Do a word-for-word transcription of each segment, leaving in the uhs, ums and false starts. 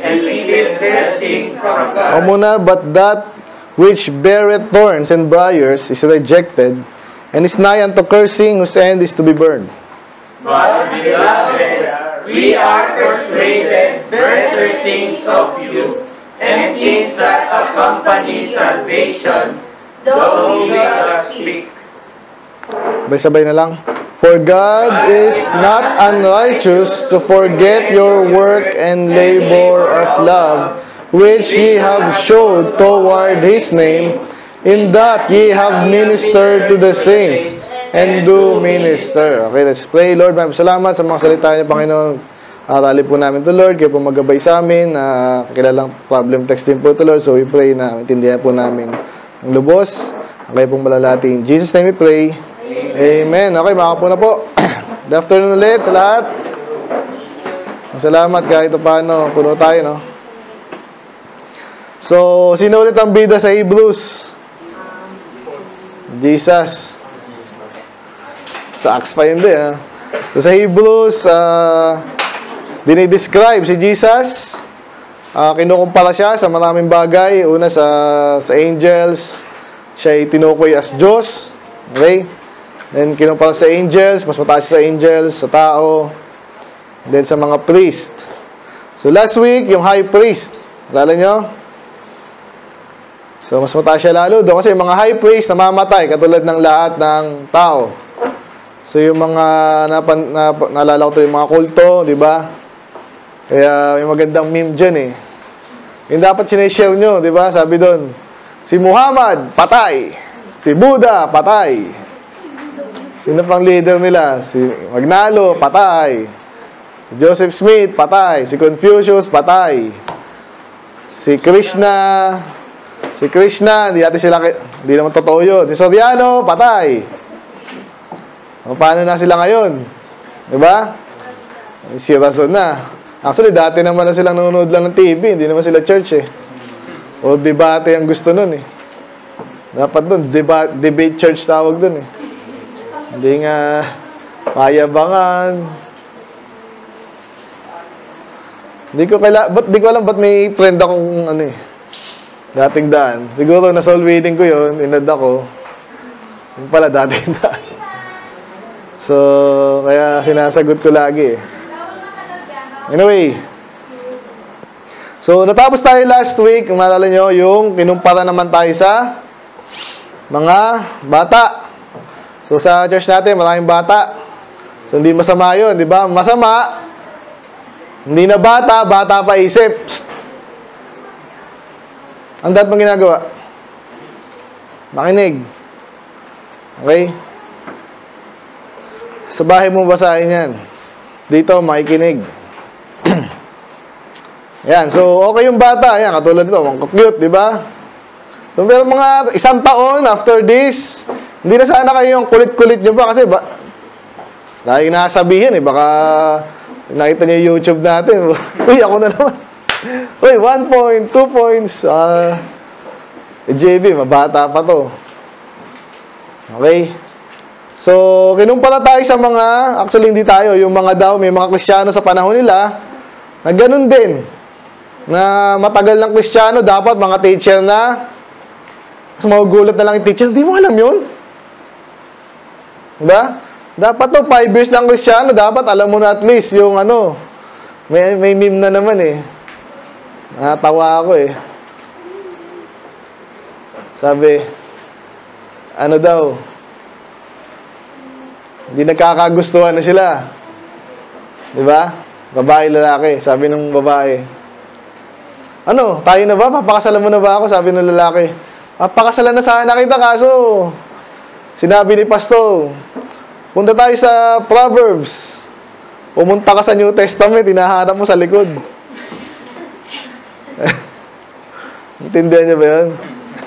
receive blessing from God. O muna, but that which beareth thorns and briars is rejected, and is nigh unto cursing, whose end is to be burned. But, beloved, we are persuaded better things of you, and things that accompany salvation, though we thus speak. Sabay-sabay na lang. For God is not unrighteous to forget your work and labor of love, which ye have showed toward His name, in that ye have ministered to the saints, and do minister. Okay, let's pray. Lord, maraming salamat sa mga salita niyo, Panginoon. Arali po namin to, Lord. Kayo po magabay sa amin. Uh, kilalang problem text din po to, Lord. So we pray na intindihan po namin ang lubos. Kayo pong malalati. In Jesus' name we pray. Amen. Okay, makapo na po. Good afternoon ulit sa lahat. Salamat kahit paano. Puno tayo, no? So, sino ulit ang bida sa Hebrews? Jesus. Sa Acts pa hindi, ha? So, sa Hebrews, uh, dinidescribe si Jesus. Uh, kinukumpara siya sa maraming bagay. Una sa, sa angels. Siya ay tinukoy as Diyos. Okay? Then, kinumpara sa angels. Mas mataas siya sa angels, sa tao. Then, sa mga priest. So, last week, yung high priest. Alala nyo? So, mas mataas siya lalo doon. Kasi yung mga high priest namamatay, katulad ng lahat ng tao. So, yung mga, napan, nap, naalala ko ito, yung mga kulto, di ba? Kaya, may magandang meme dyan eh. Yung dapat sineshare nyo, di ba? Sabi doon, si Muhammad, patay. Si Buddha, patay. Sino pang leader nila? Si Magnalo, patay. Si Joseph Smith, patay. Si Confucius, patay. Si Krishna, si Krishna, hindi natin sila, hindi naman totoo yun. Si Soriano, patay. O, paano na sila ngayon? Diba? Si Razon na. Actually, dati naman na silang nanonood lang ng T V. Hindi naman sila church eh. O debate ang gusto nun eh. Dapat dun, deba debate church tawag dun eh. Hindi nga payabangan. Hindi ko kaila, but di ko alam ba't may friend akong ano eh. Dating daan. Siguro na soul winning ko yun, inad ako. Yung pala dating daan. So, kaya sinasagot ko lagi eh. Anyway. So, natapos tayo last week. Kung naalala nyo, yung kinumpara naman tayo sa mga bata. So, sa church natin, maraming bata. So, hindi masama yun, di ba? Masama. Hindi na bata, bata pa isip. Psst. Ang dapat mong ginagawa? Makinig. Okay? Sa bahay mo basahin yan. Dito, makikinig. Yan. So, okay yung bata. Yan, katulad nito. Ang cute, di ba? So, pero mga isang taon after this, hindi na sana kayo yung kulit-kulit nyo ba? Kasi, ba, lagi nasabihin eh. Baka, nakita nyo yung YouTube natin. Uy, ako na naman. Uy, one point, two points. Uh, J B, mabata pa to. Okay? So, kinumpara tayo sa mga, actually hindi tayo, yung mga daw, may mga Kristiyano sa panahon nila, na ganun din. Na matagal ng Kristiyano, dapat mga teacher na, mas magugulat na lang yung teacher, hindi mo alam yun. Diba? Dapat to, five years ng Kristiyano, dapat alam mo na at least yung ano, may, may meme na naman eh. Natawa ako eh. Sabi, ano daw, hindi nagkakagustuhan na sila. Diba? Babae, lalaki. Sabi ng babae, ano, tayo na ba? Papakasalan mo na ba ako? Sabi ng lalaki, papakasalan na sana kita, kaso sinabi ni Pastor, punta tayo sa Proverbs. Pumunta ka sa New Testament, hinahanap mo sa likod. Intindihan niyo ba yun?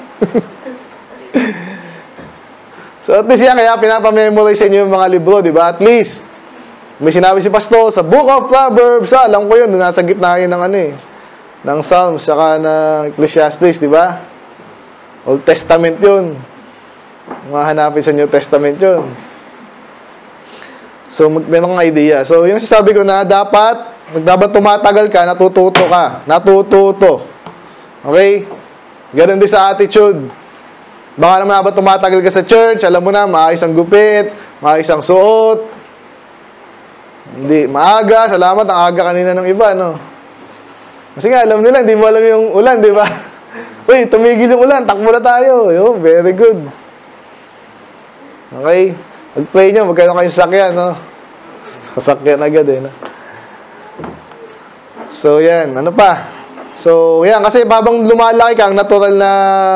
So at least yan, kaya pinapamemorize niyo yung mga libro, di ba? At least, may sinabi si Pastor sa Book of Proverbs, ah, alam ko yun, nasa gitna yun ng ano eh, ng Psalms, saka ng Ecclesiastes, di ba? Old Testament yun. Mga hanapin sa New Testament yun. So, meron kang idea. So, yung sasabi ko na, dapat, Dapat tumatagal ka, natututo ka. Natututo. Okay? Ganun din sa attitude. Baka naman habang tumatagal ka sa church, alam mo na, maayos ang gupit, maayos ang suot. Hindi, maaga, salamat, ang aga kanina ng iba, no? Kasi nga, alam nila, hindi mo alam yung ulan, di ba? Uy, tumigil yung ulan, takbo na tayo. Yo, very good. Okay? Mag-pray nyo, magkano kayo sasakyan, no? Sasakyan agad, eh, no? So, yan. Ano pa? So, yan. Kasi babang lumalaki ka, ang natural na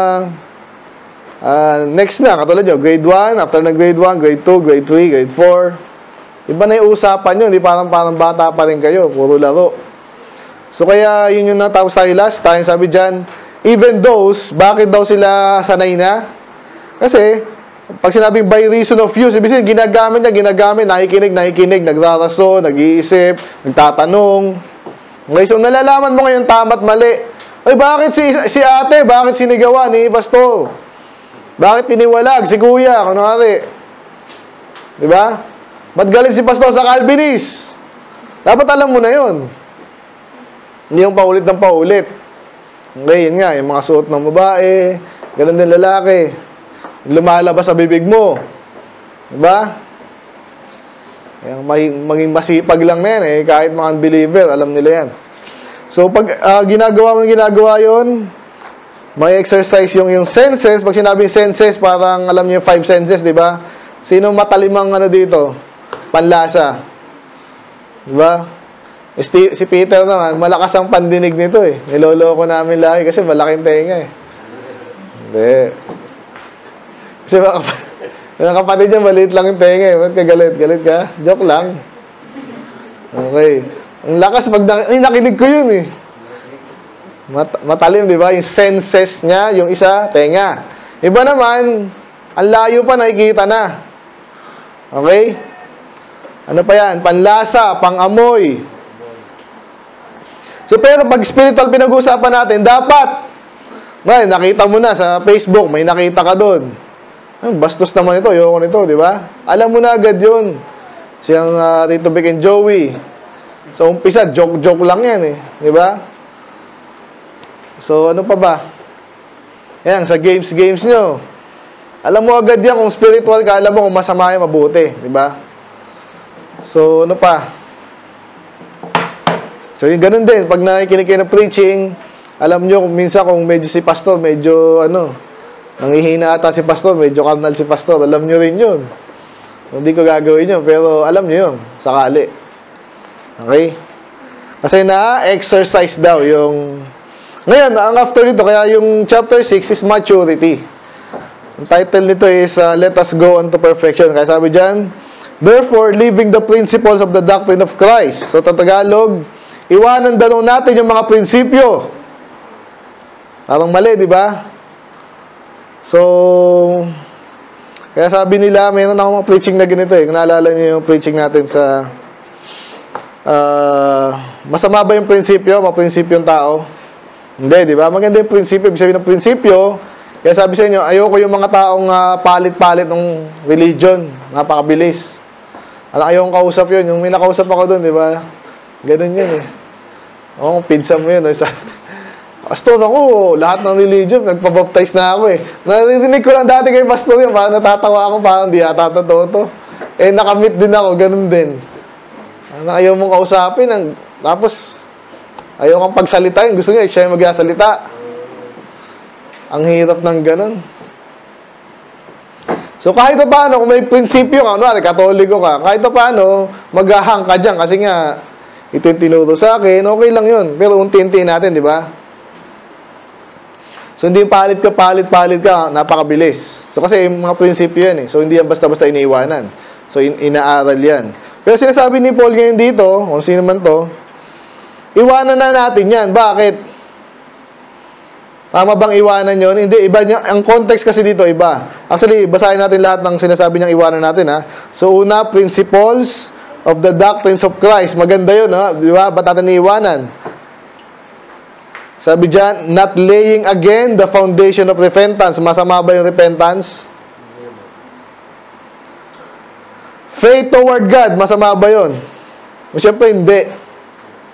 uh, next na. Katulad nyo, grade one. After na grade one, grade two, grade three, grade four. Iba na yung usapan nyo. Hindi parang parang bata pa rin kayo. Puro laro. So, kaya yun yung natapos tayo last time. Sabi dyan, even those, bakit daw sila sanay na? Kasi, pag sinabing by reason of use, ibig sabihin, ginagamit niya, ginagamit, nakikinig, nakikinig, nagraraso, nag-iisip, nagtatanong. Okay, so nalalaman mo ngayon tama at mali. Ay, bakit si, si ate, bakit sinigawa ni pastor? Bakit tiniwalag si kuya? Kunwari. Diba? Ba't galit si pastor sa Calvinist? Dapat alam mo na yun. Hindi yung paulit ng paulit. Okay, yun nga, yung mga suot ng babae, ganun din lalaki. Lumalabas sa bibig mo. Diba? Kaya maging masipag lang na yan eh. Kahit mga unbeliever, alam nila yan. So, pag uh, ginagawa mo ginagawa yun, may exercise yung, yung senses. Pag sinabing senses, parang alam niyo yung five senses, di ba? Sino matalimang ano dito? Panlasa. Di ba? Si, si Peter naman, malakas ang pandinig nito eh. Niloloko namin lagi kasi malaking tenga eh. Hindi. Kasi baka mga kapatid niya, maliit lang yung tenga eh. Ba't ka galit? Galit ka? Joke lang. Okay. Ang lakas, pag na ay, nakinig ko yun eh. Mat matalim, di ba? Yung senses niya, yung isa, tenga. Iba naman, ang layo pa, nakikita na. Okay? Ano pa yan? Panlasa, pangamoy. So, pero pag spiritual pinag-uusapan natin, dapat, may, nakita mo na sa Facebook, may nakita ka doon. Bastos naman ito, ayoko nito, di ba? Alam mo na agad yun. Siyang uh, Tito Vic and Joey. Sa umpisa, joke-joke lang yan eh. Di ba? So, ano pa ba? Yan, sa games-games nyo. Alam mo agad yan kung spiritual ka, alam mo kung masama yung mabuti. Di ba? So, ano pa? So, yung ganun din. Pag nakikinig kayo ng preaching, alam nyo kung minsan kung medyo si pastor, medyo ano, nangihina ata si pastor, medyo karnal si pastor. Alam nyo rin yun. Hindi ko gagawin yun, pero alam nyo yun. Sakali. Okay? Kasi na-exercise daw yung... Ngayon, ang after nito, kaya yung chapter six is maturity. Ang title nito is uh, Let Us Go Unto Perfection. Kaya sabi dyan, therefore, leaving the principles of the doctrine of Christ. So, Tagalog, iwanan daw natin yung mga prinsipyo. Parang mali, di ba? So, kaya sabi nila, mayroon akong mga preaching na ganito eh. Kung naalala niyo yung preaching natin sa uh, masama ba yung prinsipyo? Mga prinsipyo yung tao? Hindi, di ba? Maganda yung prinsipyo. Ibig sabihin ng prinsipyo, kaya sabi sa inyo, ayoko yung mga taong uh, palit-palit ng religion. Napakabilis. Alam, ayokong kausap yun. Yung may nakausap ako doon, di ba? Ganun yun eh. Oo, pinsa mo yun. Sa pastor ako, lahat ng religion, nagpabaptize na ako eh. Narinig ko lang dati kay pastor yun, parang natatawa ako, parang di ata totoo to. Eh, nakamit din ako, ganun din. Ayaw mong kausapin, ang, tapos, ayaw kang pagsalitain, gusto niya, siya yung magsasalita. Ang hirap ng ganun. So, kahit pa paano, kung may prinsipyo ka, ano, katoliko ka, kahit pa paano, maghahang ka dyan, kasi nga, ito yung tinuro sa akin, okay lang yun. Pero unti-unti natin, di ba? So, hindi palit ka, palit, palit ka, napakabilis. So, kasi yung mga prinsipyo yan eh. So, hindi yan basta-basta iniiwanan. So, in inaaral yan. Pero sinasabi ni Paul ngayon dito, kung sino man to, iwanan na natin yan. Bakit? Tama bang iwanan yun? Hindi, iba niya. Ang context kasi dito, iba. Actually, basahin natin lahat ng sinasabi niyang iwanan natin, ha? So, una, principles of the doctrines of Christ. Maganda yun, ha? Di ba? Ba't natin iiwanan? Sabi dyan, not laying again the foundation of repentance. Masama ba yung repentance? Faith toward God. Masama ba yun? Siyempre, hindi.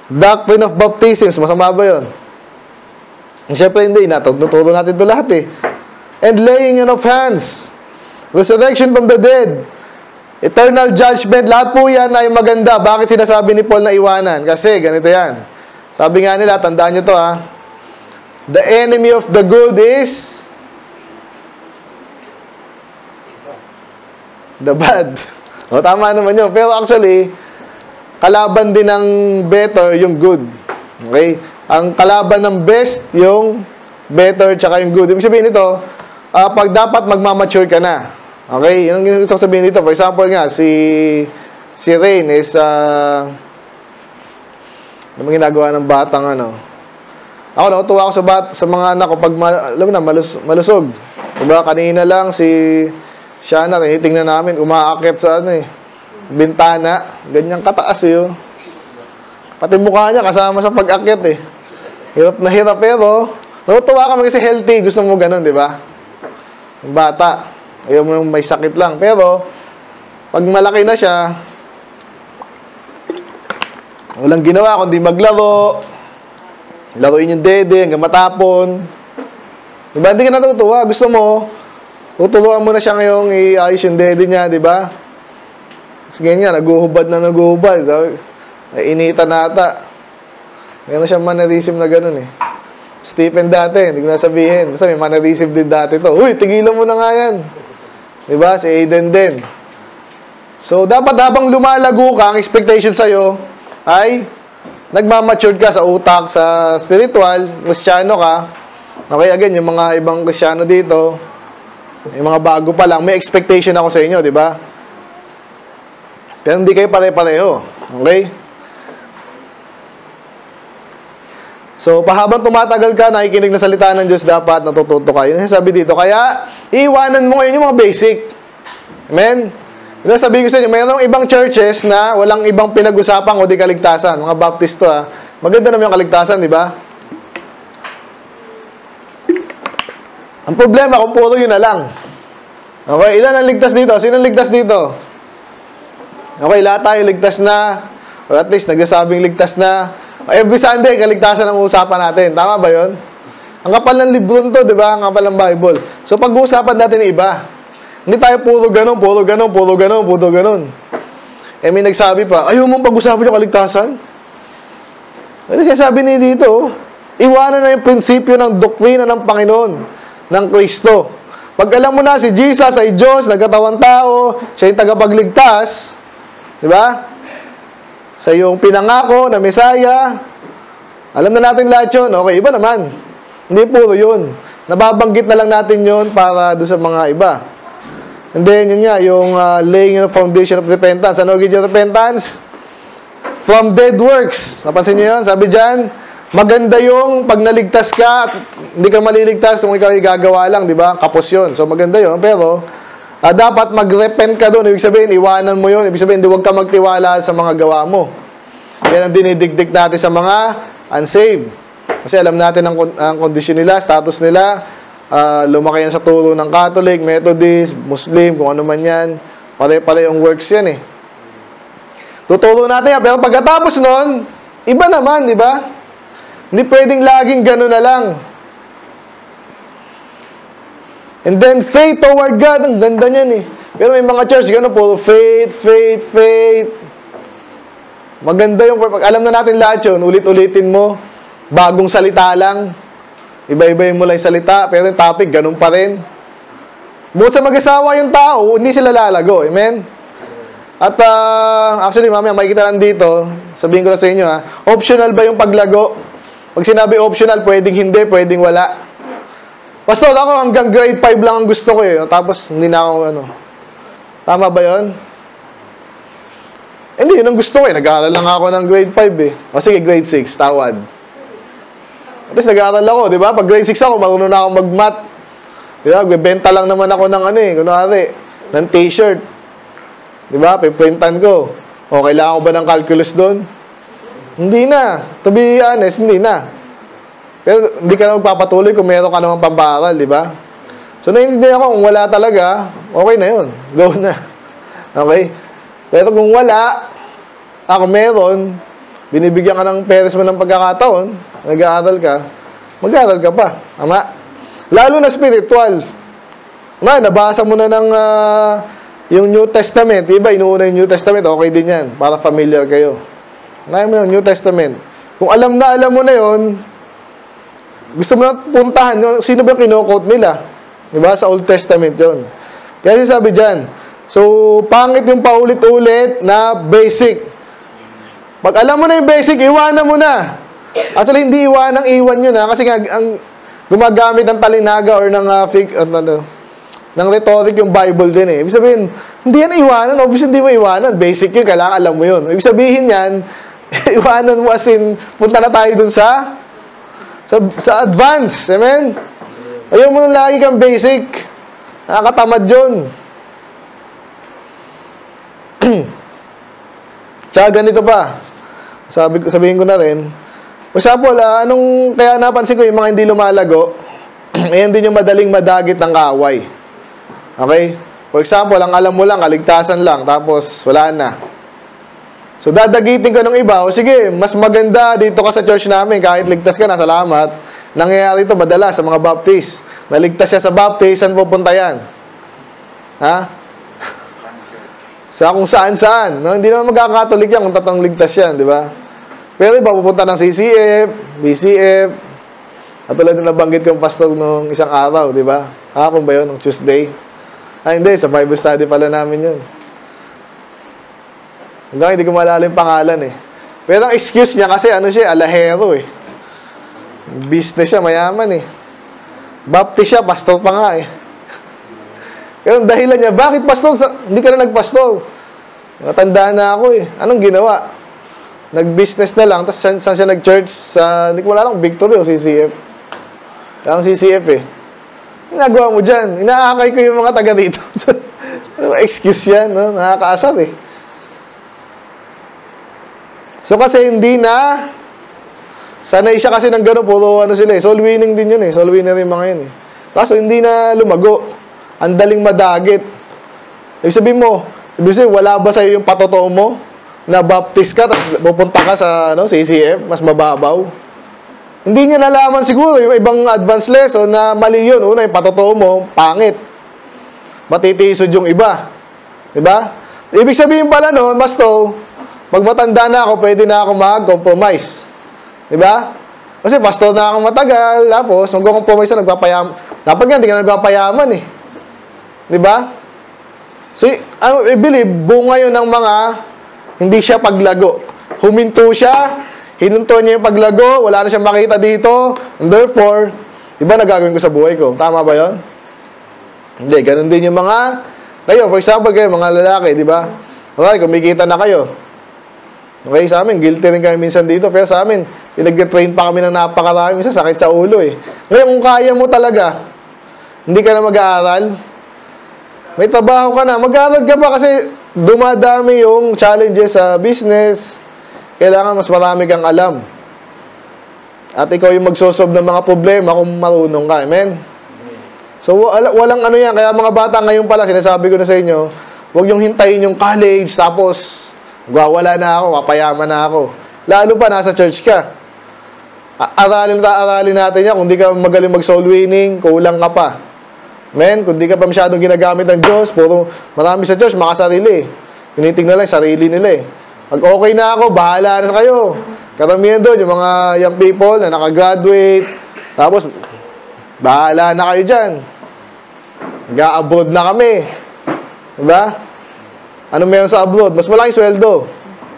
Doctrine of baptisms, masama ba yun? Siyempre hindi, natuturo natin ito lahat eh. And laying on of hands, resurrection from the dead, eternal judgment, lahat po yan ay maganda. Bakit sinasabi ni Paul na iwanan? Kasi ganito yan. Sabi nga nila, tandaan nyo to ha, the enemy of the good is the bad. O, tama naman yun. Pero actually, kalaban din ng better yung good. Okay? Ang kalaban ng best yung better tsaka yung good. Ibig sabihin nito, uh, pag dapat magmamature ka na. Okay? Yun ang gusto sabihin dito. For example nga, si si Rain is uh, ano mga ginagawa ng batang ano. Ako, natutuwa ako sa, bat, sa mga anak ko pag alam mo na, malus, malusog. Diba? Kanina lang si Shana, tinitingnan namin, umaakit sa ano eh, bintana. Ganyang kataas eh. Oh. Pati mukha niya kasama sa pag-akit eh. Hirap na hirap pero natutuwa kami kasi healthy. Gusto mo ganun, di ba? Yung bata. Ayaw mo may sakit lang. Pero pag malaki na siya, walang ginawa kundi maglaro. Laruin yung dede hanggang matapon. Di ba? Hindi ka natutuwa. Gusto mo, tuturuan mo na siya ngayong i-ayos yung dede niya, di ba? Sige nga, naguhubad na naguhubad. Sabi, nainitan na ata. Meron siyang mannerism na ganun eh. Stephen dati, hindi ko nasabihin. Basta may mannerism din dati to. Uy, tigilan mo na nga yan. Diba? Si Aiden din. So, dapat habang lumalago ka, ang expectation sa'yo ay nagmamature ka sa utak, sa spiritual, Kristiyano ka. Okay, again, yung mga ibang Kristiyano dito, yung mga bago pa lang, may expectation ako sa inyo, di ba? Pero hindi kayo pare-pareho. Okay? So, pahabang tumatagal ka, nakikinig na salita ng Diyos, dapat natututo ka. Yun sabi dito. Kaya, iiwanan mo ngayon yung mga basic. Amen? Yun ang sabihin ko sa inyo, mayroong ibang churches na walang ibang pinag-usapan o di kaligtasan. Mga Baptisto, ha? Maganda naman yung kaligtasan, di ba? Ang problema, kung puro yun na lang. Okay, ilan ang ligtas dito? Sino ang ligtas dito? Okay, lahat tayo ligtas na. Or at least, nagsasabing ligtas na. Every Sunday, kaligtasan ang usapan natin. Tama ba yun? Ang kapal ng libro nito, di ba? Ang kapal ng Bible. So, pag-uusapan natin iba. Hindi tayo puro ganun, puro ganun, puro ganun, puro ganun. Eh, may nagsabi pa, ayaw mong pag-usapan yung kaligtasan? Ano siya sabi ni dito? Iwanan na yung prinsipyo ng doktrina ng Panginoon, ng Kristo. Pag alam mo na si Jesus ay Diyos, nagkatawang tao, siya yung tagapagligtas, di ba? Sa yung pinangako na Mesaya, alam na natin lahat yun. Okay, iba naman. Hindi puro yun. Nababanggit na lang natin yun para doon sa mga iba. And then, yun nga, yung uh, laying the foundation of repentance. Ano gid yung repentance? From dead works. Napansin niyo yun? Sabi dyan, maganda yung pag naligtas ka, hindi ka maliligtas kung ikaw ay gagawa lang, di ba? Kapos yun. So, maganda yun. Pero, Uh, dapat mag-repent ka doon. Ibig sabihin, iwanan mo yun. Ibig sabihin, huwag ka magtiwala sa mga gawa mo. Yan ang dinidigdig natin sa mga unsaved. Kasi alam natin ang, ang kondisyon nila, status nila. Uh, lumaki yan sa turo ng Catholic, Methodist, Muslim, kung ano man yan. Pare-pare yung works yan eh. Tuturo natin yan. Pero pagkatapos nun, iba naman, di ba? Hindi pwedeng laging gano'n na lang. And then, faith toward God. Ang ganda niyan eh. Pero may mga church, gano'n po, faith, faith, faith. Maganda yung, alam na natin lahat yun, ulit-ulitin mo, bagong salita lang. Iba-ibayin mo lang yung salita, pero yung topic, gano'n pa rin. Bukod sa mag-asawa yung tao, hindi sila lalago. Amen? At, uh, actually, mamaya, makikita lang dito, sabihin ko na sa inyo, ha, optional ba yung paglago? Pag sinabi optional, pwedeng hindi, pwedeng wala. Pastor, ako hanggang grade five lang ang gusto ko eh. Tapos, hindi na ako, ano. Tama ba yun? Hindi, yun ang gusto ko eh. Nag-aaral lang ako ng grade five eh. O sige, grade six, tawad. At least nag-aaral ako, di ba? Pag grade six ako, marunong na ako mag-math. Di ba? Bebenta lang naman ako ng ano eh. Kunwari, ng t-shirt. Di ba? Piprintan ko. O, kailangan ko ba ng calculus doon? Hindi na. To be honest, hindi na. Pero hindi ka na magpapatuloy kung meron ka naman pambaral, di ba? So, naiintindihan ako, kung wala talaga, okay na yun. Go na. Okay? Pero kung wala, ako meron, binibigyan ka ng parents mo ng pagkakataon, nag-aaral ka, mag-aaral ka pa. Tama? Lalo na spiritual. Ma, nabasa mo na ng uh, yung New Testament. Iba, inuuna yung New Testament. Okay din yan. Para familiar kayo. Ngayon mo yung New Testament. Kung alam na alam mo na yon, gusto mo na puntahan, sino ba yung kino-quote nila? Diba? Sa Old Testament yon. Kaya sabi dyan, so, pangit yung paulit-ulit na basic. Pag alam mo na yung basic, iwanan mo na. Actually, hindi iwanan, iwan yun ha. Kasi nga, ang gumagamit ng talinaga or ng uh, fake, uh, ano, ng rhetoric yung Bible din eh. Ibig sabihin, hindi yan iwanan. Obviously, hindi mo iwanan. Basic yun, kailangan alam mo yun. Ibig sabihin yan, iwanan mo as in, punta na tayo dun sa, sa, sa advance. Amen? Ayaw mo nung lagi kang basic. Nakakatamad yun. Tsaka ganito pa. Sabi, sabihin ko na rin, for example, ah, anong, kaya napansin ko yung mga hindi lumalago, ayan din yung madaling madagit ng kaaway. Okay? For example, ang alam mo lang, kaligtasan lang, tapos wala na. So, dadagitin ko ng iba, o sige, mas maganda dito ka sa church namin, kahit ligtas ka na, salamat. Nangyayari ito madalas sa mga baptist. Naligtas siya sa baptist, saan pupunta yan? Ha? Sa kung saan-saan. No? Hindi naman magkakatolik yan kung tatang ligtas yan, di ba? Pero iba, pupunta ng C C F, B C F, at tulad na nabanggit ko yung pastor nung isang araw, di ba? Hapon ba yun? Nung Tuesday? Ay, hindi. Sa Bible study pala namin yun. Hanggang hindi ko maalala yung pangalan eh. Pero ang excuse niya kasi ano siya, alahero eh. Business siya, mayaman eh. Baptist siya, pastor pa nga eh. Pero ang dahilan niya, bakit pastor? Hindi ka na nagpastor. Matanda na ako eh. Anong ginawa? Nag-business na lang, tapos saan, saan siya nag-church? Sa, hindi ko wala lang, Victory o C C F. Ang C C F eh. Ginagawa mo dyan. Inaakay ko yung mga taga dito. Ano excuse yan, no? Nakakaasar eh. So kasi hindi na, sanay siya kasi ng gano'n, puro ano sila eh. Soul winning din yun eh. Soul winner yung mga yun eh. Kaso hindi na lumago. Ang daling madagit. Ibig sabihin mo, ibig sabihin, wala ba sa'yo yung patotoo mo? Na baptist ka, tapos pupunta ka sa ano, C C F, mas mababaw. Hindi niya nalaman siguro yung ibang advanced lesson na mali yun. Una, yung patotoo mo, pangit. Matitisod yung iba. Diba? Ibig sabihin pala noon, pastor, pag matanda na ako, pwede na ako mag-compromise. Diba? Kasi pastor na ako matagal, tapos mag-compromise na, nagpapayaman. Dapat nga, hindi ka nagpapayaman eh. Diba? So, I believe, bunga yun ng mga hindi siya paglago. Huminto siya, hinunto niya yung paglago, wala na siyang makita dito, and therefore, iba na gagawin ko sa buhay ko. Tama ba yun? Hindi, ganun din yung mga, kayo, for example, kayo, mga lalaki, di ba? Okay, kumikita na kayo. Okay, sa amin, guilty rin kami minsan dito, pero sa amin, pinag-train pa kami ng napakarami, minsan sakit sa ulo eh. Ngayon, kung kaya mo talaga, hindi ka na mag-aaral, may trabaho ka na, mag-aaral ka pa kasi dumadami yung challenges sa business. Kailangan mas marami kang alam. At ikaw yung magsosolve ng mga problema kung marunong ka. Amen? So, walang ano yan. Kaya mga bata ngayon pala, sinasabi ko na sa inyo, huwag yung hintayin yung college, tapos wala na ako, papayaman na ako. Lalo pa, nasa church ka. Aralin, aralin natin yan. Kung di ka magaling mag-soul winning, kulang ka pa. Men, kung di ka pa masyadong ginagamit ng Diyos, puro marami sa church, makasarili. Tinitingnan lang sarili nila eh. Pag okay na ako, bahala na sa kayo. Karamihan doon, yung mga young people na nakagraduate, tapos, bahala na kayo dyan. Nag-abroad na kami. Diba? Ano meron sa abroad? Mas malaking sweldo.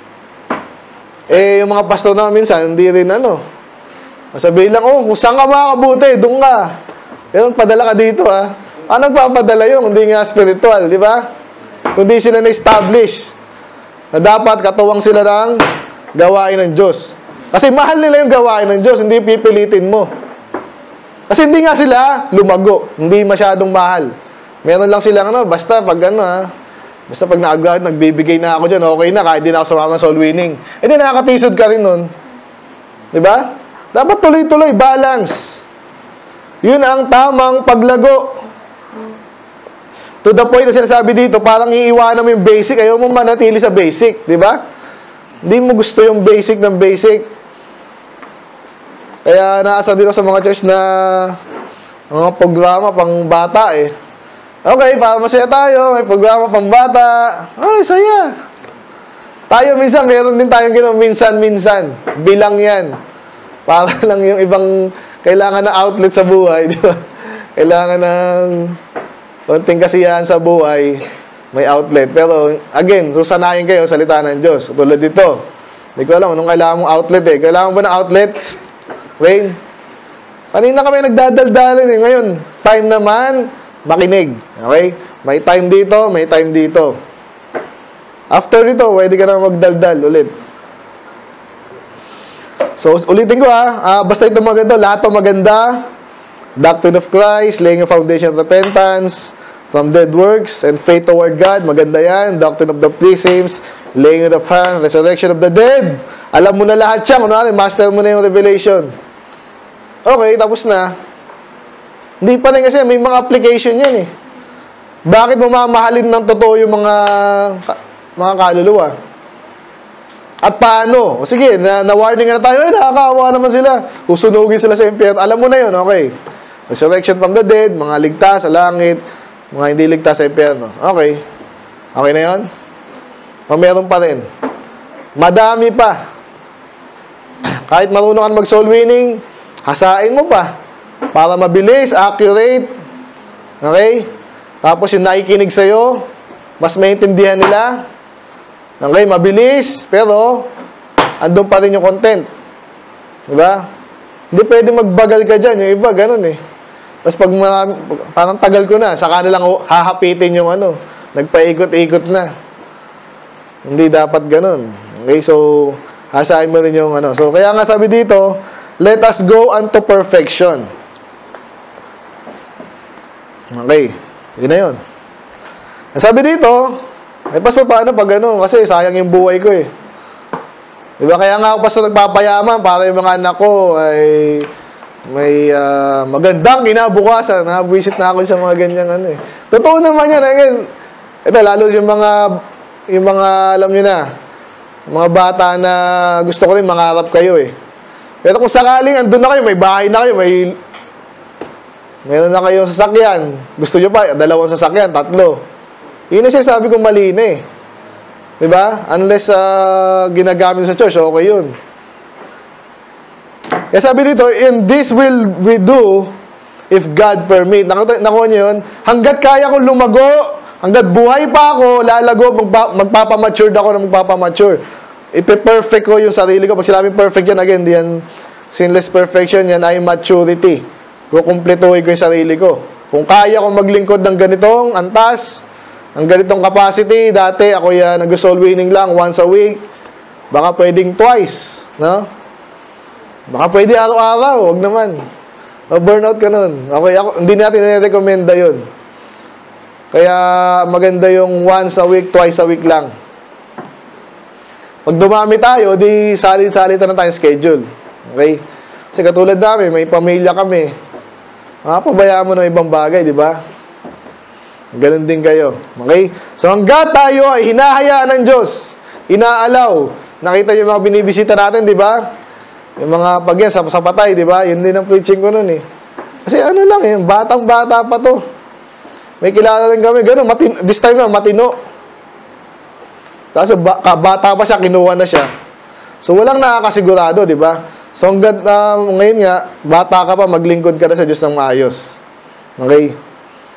Eh, yung mga pastor na minsan, hindi rin ano. Masabihin lang, oh, kung saan ka makakabuti, doon ka. Pero padala ka dito, ha? Ano nagpapadala yun? Hindi nga spiritual, di ba? Kundi sila na-establish na dapat katuwang sila ng gawain ng Diyos. Kasi mahal nila yung gawain ng Diyos, hindi pipilitin mo. Kasi hindi nga sila lumago, hindi masyadong mahal. Meron lang silang ano, basta pag ano, ha? Basta pag na-agad, nagbibigay na ako dyan, okay na, kahit di na ako sumama soul winning. Eh di nakakatisod ka rin nun. Di ba? Dapat tuloy-tuloy, balance. Yun ang tamang paglago. To the point na sinasabi dito, parang iiwanan mo yung basic, ayaw mo manatili sa basic, di ba? Hindi mo gusto yung basic ng basic. Kaya naasa din ako sa mga church na mga programa pang bata eh. Okay, para masaya tayo, may programa pang bata. Ay, saya. Tayo minsan, meron din tayong gano'n, minsan-minsan. Bilang yan. Para lang yung ibang kailangan na outlet sa buhay, di ba? Kailangan ng konting kasiyahan sa buhay, may outlet. Pero, again, susanayin kayo salita ng Diyos. Tulad dito. Hindi ko alam anong kailangan mong outlet eh. Kailangan ba ng outlet? Rain. Kanina kami nagdadaldalin eh. Ngayon, time naman, makinig. Okay? May time dito, may time dito. After dito, pwede ka na magdaldal ulit. So, ulitin ko ha. Uh, basta ito maganda. Lahat ito maganda. Doctrine of Christ, laying a foundation of repentance, from dead works, and faith toward God. Maganda yan. Doctrine of the precepts, laying of the hand, resurrection of the dead. Alam mo na lahat yan. Kunwari, master mo na yung revelation. Okay, tapos na. Hindi pa rin kasi may mga application yan eh. Bakit mo mamahalin ng totoo yung mga mga kaluluwa? At paano? O sige, na, na-warning na tayo, eh, nakakaawa naman sila. Usunugin sila sa impyerno. Alam mo na yun, okay. Resurrection from the dead, mga ligtas sa langit, mga hindi ligtas sa impyerno. Okay. Okay na yun? O meron pa rin. Madami pa. Kahit marunong ka mag-soul winning, hasain mo pa. Para mabilis, accurate. Okay? Tapos yung nakikinig sa'yo, mas maintindihan nila. Okay, mabilis, pero andun pa rin yung content. Diba? Hindi pwede magbagal ka dyan. Yung iba, ganun eh. Tapos pag marami, parang tagal ko na, saka na lang hahapitin yung ano. Nagpaikot-ikot na. Hindi dapat ganun. Okay, so, hasain mo rin yung ano. So, kaya nga sabi dito, let us go unto perfection. Okay, yun na yun. Sabi dito, eh, pastor, paano pag ano? Kasi sayang yung buhay ko eh. Diba? Kaya nga ako, pastor, nagpapayaman para yung mga anak ko ay may uh, magandang kinabukasan. Nabuisit na ako sa mga ganyang ano eh. Totoo naman yan. Again, ito, lalo yung mga, yung mga, alam nyo na, mga bata na gusto ko rin mangarap kayo eh. Pero kung sakaling andun na kayo, may bahay na kayo, may meron na kayong sasakyan. Gusto nyo pa, dalawang sasakyan, tatlo. Yun na siya sabi kong mali na eh. Diba? Unless uh, ginagamit sa church, okay yun. Kaya sabi dito, in this will we do if God permit. Nakuha niyo yun? Hanggat kaya kong lumago, hanggat buhay pa ako, lalago, magpa magpapamature ako na magpapamature. Ipe-perfect ko yung sarili ko. Pag sinabing perfect yan, again, di yan sinless perfection, yan ay maturity. Kukumpletuhin ko yung sarili ko. Kung kaya kong maglingkod ng ganitong antas, ang ganitong capacity, dati ako yan, nag-soul winning lang once a week. Baka pwedeng twice, no? Baka pwede araw-araw, wag naman. O-burnout ka nun. Okay, ako, hindi natin nire-recommenda yun. Kaya maganda yung once a week, twice a week lang. Pag dumami tayo, di salid-salita na tayong schedule. Okay? Kasi katulad namin, may pamilya kami. Ah, pabayaan mo ng ibang bagay, di ba? Ganun din kayo. Okay? So, hanggat tayo ay hinahayaan ng Diyos, inaalaw. Nakita yung mga binibisita natin, di ba? Yung mga pag yan, sa, sa patay, di ba? Yun din ang preaching ko nun eh. Kasi ano lang eh, batang-bata pa to. May kilala rin kami, ganun, matino, this time na, matino. Kaso, ba, bata pa siya, kinuha na siya. So, walang nakakasigurado, di ba? So, hanggat uh, ngayon nga, bata ka pa, maglingkod ka na sa Diyos ng maayos. Okay?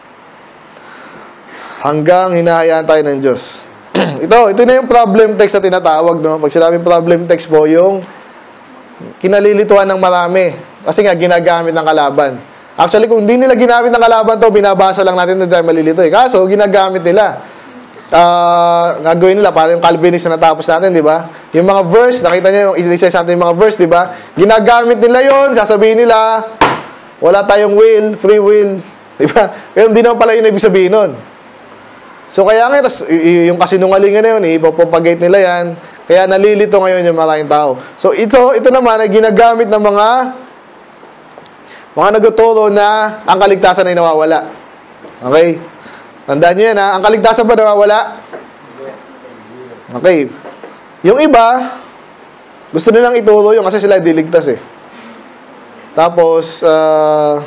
Hanggang hinahayaan tayo ng Diyos. ito, ito na yung problem text na tinatawag, no? Pag sinabing problem text po, yung kinalilituan ng marami. Kasi nga, ginagamit ng kalaban. Actually, kung hindi nila ginamit ng kalaban to, binabasa lang natin na tayo malilito eh. Kaso, ginagamit nila. Uh, gagawin nila, para yung Calvinist na natapos natin, di ba? Yung mga verse, nakita niyo yung isa-isa natin yung mga verse, di ba? Ginagamit nila yon, sasabihin nila, wala tayong will, free will, di ba? Pero hindi naman pala yun ibig sabihin nun. So, kaya nga, tas, yung kasinungalingan na yun, ipopropagate nila yan. Kaya nalilito ngayon yung maraming tao. So, ito, ito naman ay ginagamit ng mga mga nagtuturo na ang kaligtasan ay nawawala. Okay? Tandaan nyo yan, ha? Ang kaligtasan ba nawawala? Okay. Yung iba, gusto nilang ituro yung kasi sila diligtas eh. Tapos, uh,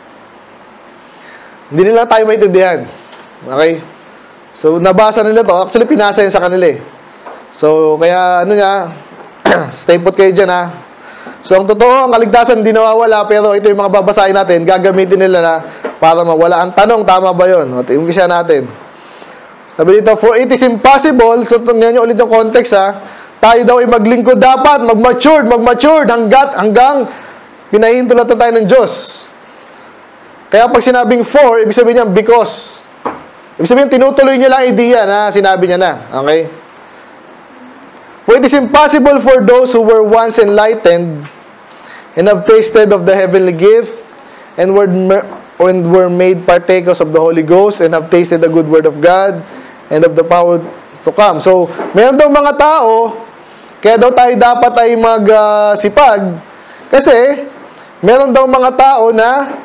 hindi nila tayo maintindihan. Okay? So, nabasa nila to. Actually, pinasa yan sa kanila eh. So, kaya ano nga, stay put kayo dyan ha. So, ang totoo, ang kaligtasan hindi nawawala, pero ito yung mga babasahin natin, gagamitin nila na para mawala. Ang tanong, tama ba yun? O, umpisa natin. Sabi dito, for it is impossible, so tingnan nyo ulit yung context ha, tayo daw ay maglingkod dapat, mag-matured, mag-matured, hanggat, hanggang pinahintulad na tayo ng Diyos. Kaya pag sinabing for, ibig sabihin niya, because. Ibig sabihin, tinutuloy niya lang idea na sinabi niya na. Okay? For it is impossible for those who were once enlightened and have tasted of the heavenly gift and were, and were made partakers of the Holy Ghost and have tasted the good word of God and of the power to come. So, meron daw mga tao, kaya daw tayo dapat ay magsipag, uh, kasi, meron daw mga tao na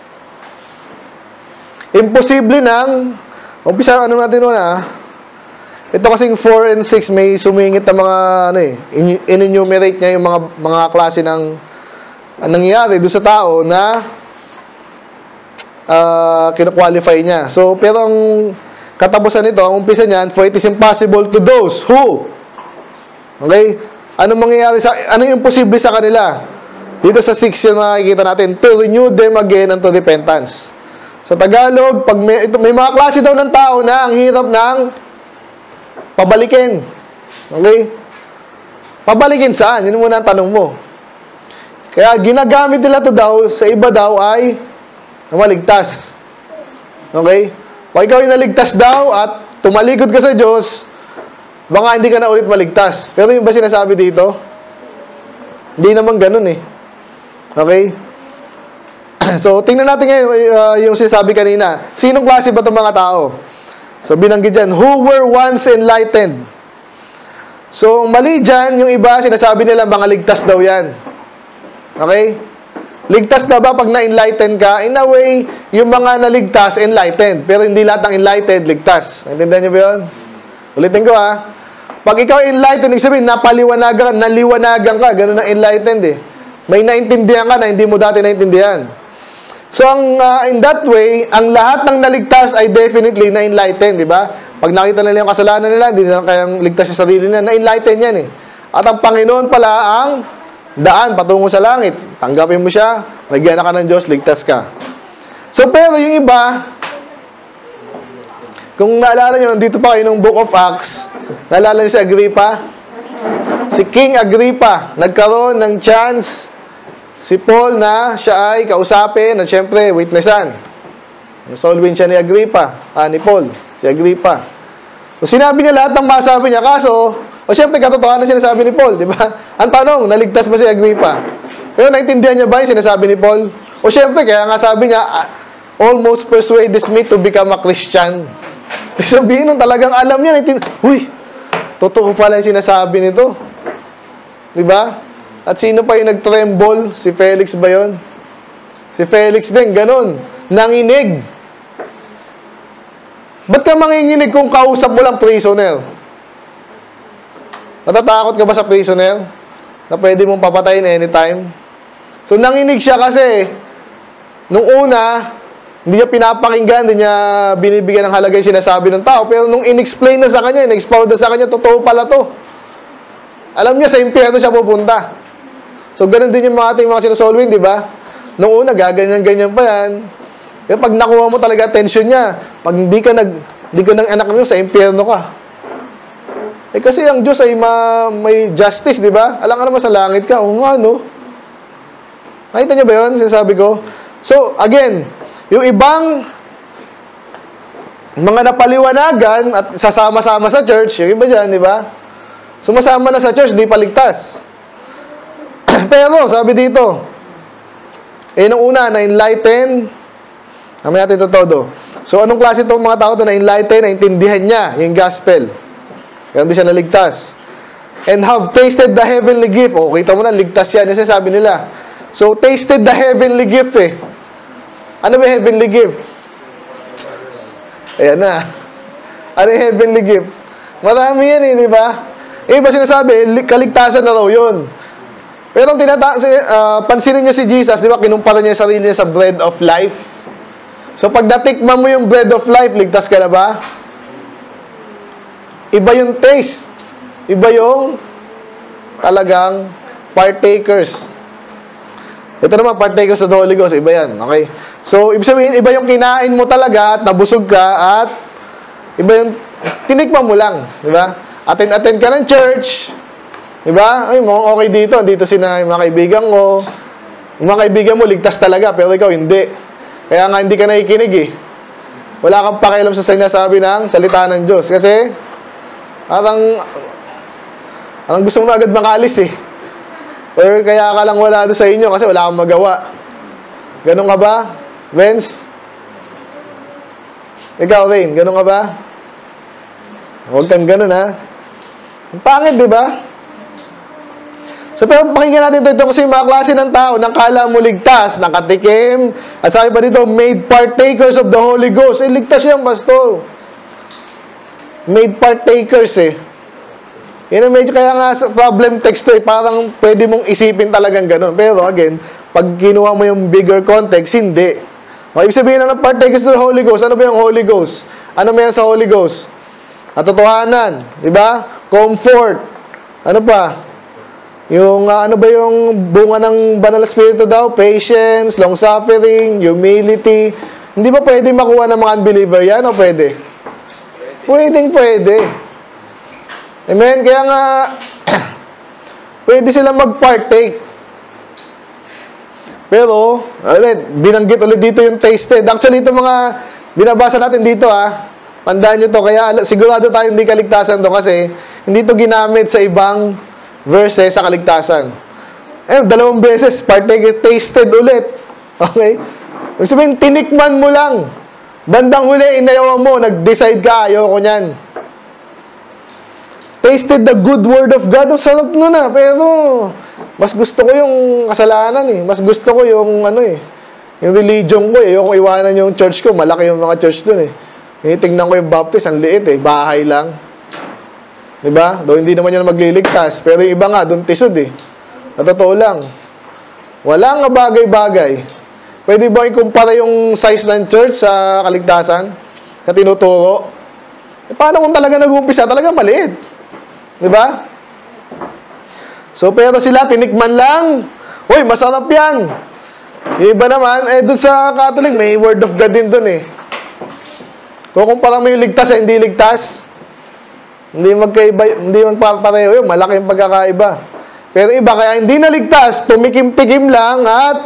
imposible nang, umpisa, ano natin muna, ito kasing four and six, may sumingit na mga, ano eh, in-enumerate niya yung mga, mga klase ng, ang nangyayari doon sa tao na, uh, kina-qualify niya. So, pero ang, katapusan nito, ang umpisa niyan, for it is impossible to those who, okay? Anong mangyayari sa, ano yung imposible sa kanila? Dito sa six yung makikita natin, to renew them again unto repentance. Sa Tagalog, pag may, ito, may mga klase daw ng tao na ang hirap ng pabalikin. Okay? Pabalikin saan? Yun muna ang tanong mo. Kaya ginagamit nila to daw, sa iba daw ay maligtas. Okay? Pag ikaw yung naligtas daw at tumalikod ka sa Diyos, baka hindi ka na ulit maligtas. Pero yung ba sinasabi dito? Hindi naman ganun eh. Okay? So, tingnan natin ngayon uh, yung sinasabi kanina. Sinong klase ba itong mga tao? So, binanggit dyan, who were once enlightened. So, mali dyan, yung iba, sinasabi nila, mga ligtas daw yan. Okay? Ligtas na ba pag na-enlighten ka? In a way, yung mga naligtas, enlightened. Pero hindi lahat ng enlightened, ligtas. Naintindihan niyo ba yun? Ulitin ko ha. Pag ikaw enlightened, ibig sabihin, napaliwanagan, naliwanagan ka. Ganun ang enlightened eh. May naintindihan ka na hindi mo dati naintindihan. So, ang, uh, in that way, ang lahat ng naligtas ay definitely na-enlightened, di ba? Pag nakita nila yung kasalanan nila, hindi na kayang ligtas sa sarili nila, na-enlighten yan eh. At ang Panginoon pala ang daan patungo sa langit. Tanggapin mo siya, nagyan ka ng Diyos, ligtas ka. So, pero yung iba, kung naalala nyo, dito pa kayo ng Book of Acts, naalala nyo si Agrippa? Si King Agrippa, nagkaroon ng chance si Paul na siya ay kausapin at syempre, witnessan. Nasolvin siya ni Agrippa, ah, ni Paul, si Agrippa. So, sinabi niya lahat ng masabi niya, kaso, o syempre, katotohanan na sinasabi ni Paul, di ba? Ang tanong, naligtas ba si Agrippa? Pero naintindihan niya ba yung sinasabi ni Paul? O syempre, kaya nga sabi niya, almost persuades me to become a Christian. Sabihin nun, talagang alam niya, huy, totoo pala yung sinasabi nito. Di ba? At sino pa yung nag-tremble? Si Felix ba yun? Si Felix din, ganun. Nanginig. Ba't ka manginginig kung kausap mo lang prisoner? Natatakot ka ba sa prisoner? Na pwede mong papatayin anytime? So, nanginig siya kasi nung una, hindi niya pinapakinggan, hindi niya binibigyan ng halaga yung sinasabi ng tao. Pero nung in-explain na sa kanya, in-expound na sa kanya, totoo pala to. Alam niya, sa impyerno siya pupunta. So, ganun din yung mga ating mga sinusolving, di ba? Nung una, gaganyan-ganyan pa yan. Pero pag nakuha mo talaga attention niya, pag hindi ka nag, hindi ka ng anak mo, sa impyerno ka. Eh kasi ang Diyos ay ma, may justice, di ba? Alam ka naman sa langit ka. O nga, no? Nakita niyo ba yun? Sinasabi ko. So, again, yung ibang mga napaliwanagan at sasama-sama sa church, yung iba dyan, di ba? Sumasama na sa church, di paligtas. Pero, sabi dito, eh, nung una, na-enlighten, namin natin ito todo. So, anong klase itong mga tao ito na-enlighten, na-intindihan niya yung gospel. Kaya hindi siya naligtas. And have tasted the heavenly gift. O, kita mo na, ligtas yan. Yung sabi nila. So, tasted the heavenly gift eh. Ano ba heavenly gift? Ayan na. Ano yung heavenly gift? Marami yan eh, di ba? Eh, iba sinasabi, kaligtasan na raw yun. Pero ang tinata uh, pansinin niyo si Jesus, di ba, kinumpara niya yung sarili niya sa bread of life. So, pag natikman mo yung bread of life, ligtas ka na ba? Iba yung taste. Iba yung talagang partakers. Ito naman, partakers of the Holy Ghost. Iba yan. Okay? So, ibig sabihin, iba yung kinain mo talaga at nabusog ka at iba yung tinikman mo lang. Di ba? Attend-attend ka ng church. Diba? Ay, mukhang okay dito. Dito sina yung mga kaibigan ko. Yung mga kaibigan mo, ligtas talaga. Pero ikaw, hindi. Kaya nga, hindi ka nakikinig eh. Wala kang pakialam sa sinasabi ng salita ng Diyos. Kasi, parang, parang gusto mo agad makalis eh. Or kaya ka lang wala doon sa inyo kasi wala kang magawa. Ganun ka ba, Vince? Ikaw, Rain, ganun ka ba? Huwag kang ganun ha. Ang pangit, di ba? So, pero pakinggan natin ito, ito kasi yung mga klase ng tao, nang kala mo ligtas, nakatikim, at sabi pa dito, made partakers of the Holy Ghost. Eh, ligtas yan, pastor. Made partakers eh. Yan ang medyo, kaya nga sa problem text to eh, parang pwede mong isipin talagang ganun. Pero again, pag kinuha mo yung bigger context, hindi. O, ibig sabihin na ng partakers of the Holy Ghost, ano ba yung Holy Ghost? Ano ba yan sa Holy Ghost? Katotohanan, di ba? Comfort. Ano pa? Yung uh, ano ba yung bunga ng banal na spirito daw? Patience, long-suffering, humility. Hindi ba pwede makuha ng mga unbeliever yan o pwede? Pwedeng pwede. Amen? Kaya nga, pwede sila mag-partake. Pero, ulit, binanggit ulit dito yung tasted. Actually, ito mga binabasa natin dito ha. Tandaan nyo to. Kaya sigurado tayo hindi kaligtasan to kasi hindi to ginamit sa ibang verses sa kaligtasan. Eh, dalawang beses, partake, tasted ulit. Okay? Ibig sabihin, tinikman mo lang. Bandang huli, inayawan mo, nag-decide ka, ayoko niyan. Tasted the good word of God. Ang sarap nun ah. Pero, mas gusto ko yung kasalanan eh. Mas gusto ko yung, ano eh, yung religion ko eh. Ayoko iwanan yung church ko. Malaki yung mga church dun eh. Tingnan ko yung baptist, ang liit eh. Bahay lang. Diba? Doon hindi naman yan magliligtas. Pero yung iba nga, doon tisod eh. Sa totoo lang. Wala nga bagay-bagay. Pwede ba ikumpara yung size ng church sa kaligtasan? Sa tinuturo? E paano kung talaga nag-uumpisa? Talaga maliit. Diba? So, pero sila, tinikman lang. Uy, masarap yan. Yung iba naman, eh, doon sa Catholic, may word of God din doon eh. Kung kumpara mo yung ligtas sa hindi ligtas, hindi magkaiba, hindi magpapareho yun, malaki yung pagkakaiba. Pero iba, kaya hindi naligtas, tumikim-tikim lang at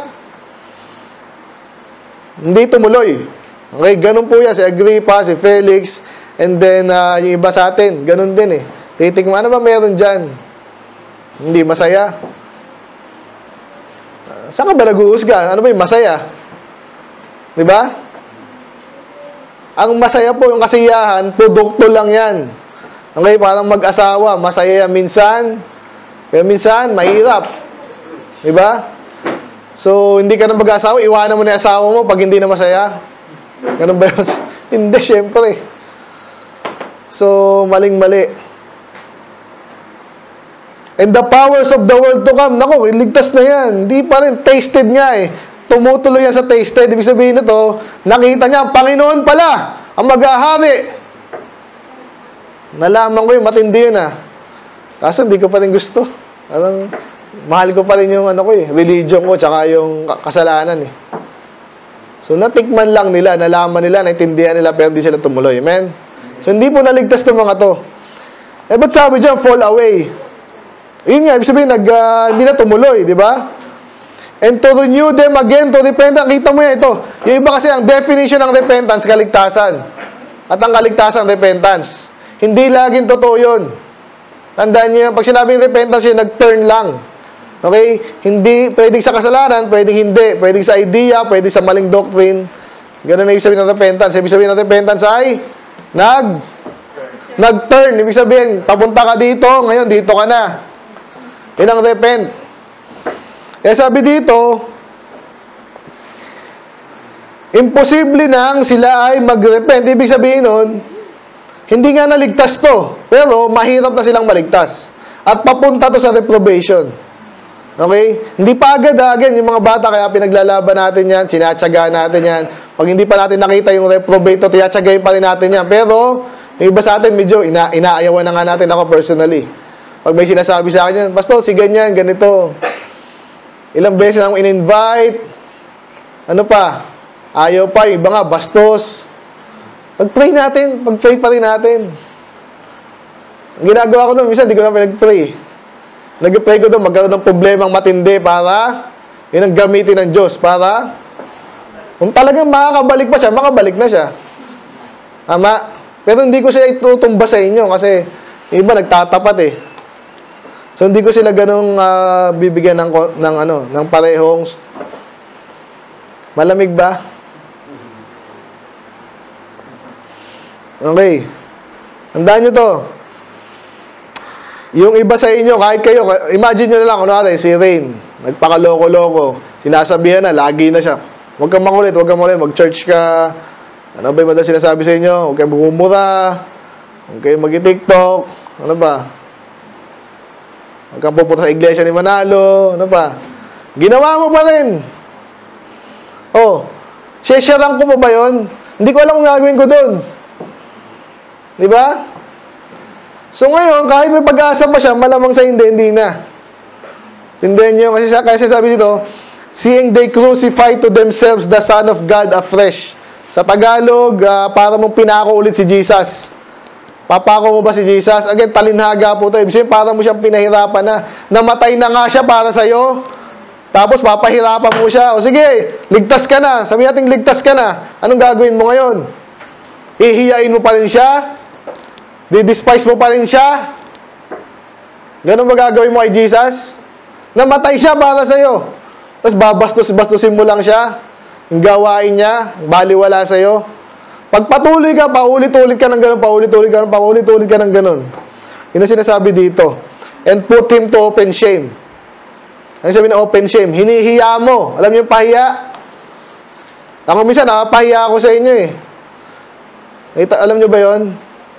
hindi tumuloy. Okay, ganun po yan, si Agrippa, si Felix, and then uh, yung iba sa atin, ganun din eh. Titikman, ano ba meron dyan? Hindi masaya. Uh, saan ka ba nag-uusga? Ano ba yung masaya? Diba? Ang masaya po, yung kasiyahan, produkto lang yan. Okay, parang mag-asawa, masaya yan minsan, pero minsan, mahirap. Diba? So, hindi ka na mag-asawa, iwanan mo na yung asawa mo pag hindi na masaya. Ganun ba yun? Hindi, syempre. So, maling-mali. And the powers of the world to come, naku, iligtas na yan. Hindi pa rin, tasted nga eh. Tumutuloy yan sa tasted. Ibig sabihin nito, nakita niya, ang Panginoon pala, ang mag-ahari. Nalaman ko yung matindi yun ah. Kaso hindi ko pa rin gusto. Anong, mahal ko pa rin yung ano ko eh, religion ko, tsaka yung kasalanan eh. So, natikman lang nila, nalaman nila, naintindihan nila, pero hindi sila tumuloy. Amen? So, hindi po naligtas ng mga to. Eh, ba't sabi dyan, fall away? Yun nga, ibig sabihin, nag, uh, hindi na tumuloy, di ba? And to renew them again, to repentance. Kita mo yan, ito. Yung iba kasi, ang definition ng repentance, kaligtasan. At ang kaligtasan, repentance. Hindi laging totoo yun. Tandaan niyo, pag sinabing repentance, yun, nag-turn lang. Okay? Hindi, pwedeng sa kasalanan, pwedeng hindi. Pwedeng sa idea, pwedeng sa maling doctrine. Ganun na ibig sabihin ng repentance. Ibig sabihin ng repentance ay, nag, nag-turn. Ibig sabihin, papunta ka dito, ngayon dito ka na. Yun ang repent. Kaya sabi dito, imposible nang sila ay mag-repent. Ibig sabihin nun, hindi nga naligtas to, pero mahirap na silang maligtas. At papunta to sa reprobation. Okay? Hindi pa agad ha. Again, yung mga bata, kaya pinaglalaban natin yan, sinatsagaan natin yan. Pag hindi pa natin nakita yung reprobate, tinatsagayin pa rin natin yan. Pero, yung iba sa atin, medyo ina inaayawan na nga natin ako personally. Pag may sinasabi sa akin yan, Pastor, si ganyan, ganito. Ilang beses na akong in-invite. Ano pa? Ayaw pa, yung iba nga, bastos. Pag-pray natin, pag-pray pa rin natin. Ang ginagawa ko doon, minsan, hindi ko na pinag-pray. Nag-pray ko doon, magkaroon ng problemang matindi para, yun ang gamitin ng Diyos, para, kung talagang makakabalik pa siya, makabalik na siya. Tama? Pero hindi ko siya itutumba sa inyo, kasi, yung iba nagtatapat eh. So, hindi ko sila ganong uh, bibigyan ng, ng, ano, ng parehong, malamig ba? Okay. Tandaan nyo to. Yung iba sa inyo, kahit kayo, imagine nyo na lang, kunwari, si Rain, nagpakaloko-loko, sinasabihan na, lagi na siya. Huwag kang makulit, huwag kang makulit, mag-church ka. Ano ba yung madalas sinasabi sa inyo? Huwag kayong bumumura, huwag kayong mag-tiktok, ano ba? Huwag kang pupunta sa iglesia ni Manalo, ano ba? Ginawa mo pa rin. Oh, share-sharean ko pa ba yun? Hindi ko alam kung gagawin ko doon. Di ba? So ngayon, kahit may pag-asa pa siya, malamang sa hindi, hindi na. Tindihan niyo, kasi, kasi sabi dito, seeing they crucify to themselves the Son of God afresh. Sa Tagalog, uh, para mong pinako ulit si Jesus. Papako mo ba si Jesus? Again, talinhaga po ito. Ibig sabihin, para mo siyang pinahirapan na. Namatay na nga siya para sa'yo. Tapos, papahirapan mo siya. O sige, ligtas ka na. Sabi natin, ligtas ka na. Anong gagawin mo ngayon? Ihiyain mo pa rin siya? Di-despise mo pa rin siya? Ganun ba gagawin mo kay Jesus? Namatay siya para sa'yo. Tapos, babastos-bastusin mo lang siya. Yung gawain niya, baliwala sa'yo. Pagpatuloy ka, paulit-ulit ka ng ganun, paulit-ulit ka ng paulit-ulit ka ng ganun. Yun ang sinasabi dito. And put him to open shame. Ano sabi ng open shame? Hinihiya mo. Alam niyo yung pahiya? Ako minsan, nakapahiya ako sa inyo eh. Alam niyo ba yun?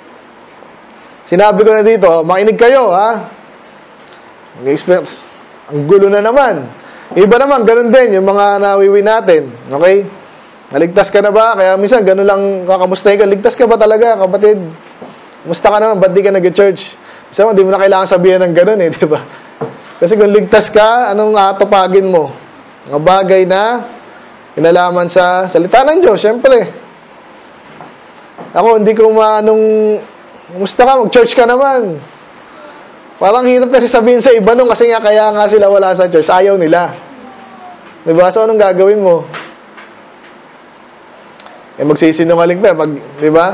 Sinabi ko na dito, makinig kayo ha. Experience. Ang gulo na naman. Iba naman, ganun din, yung mga nawiwi natin. Okay? Naligtas ka na ba? Kaya minsan, ganun lang kakamustahin ka. Ligtas ka ba talaga, kapatid? Musta ka naman, ba't di ka nag-church? Isa mo, di mo na kailangan sabihan ng ganun eh, di ba? Kasi kung ligtas ka, anong atupagin mo? Mga bagay na inalaman sa salita ng Diyos, syempre. Ako, hindi ko maanong, musta ka, mag-church ka naman. Parang hirap kasi sabihin sa iba nung kasi nga kaya nga sila wala sa church. Ayaw nila. Diba? So, anong gagawin mo? Eh, magsisinungaling pa. Pag, diba?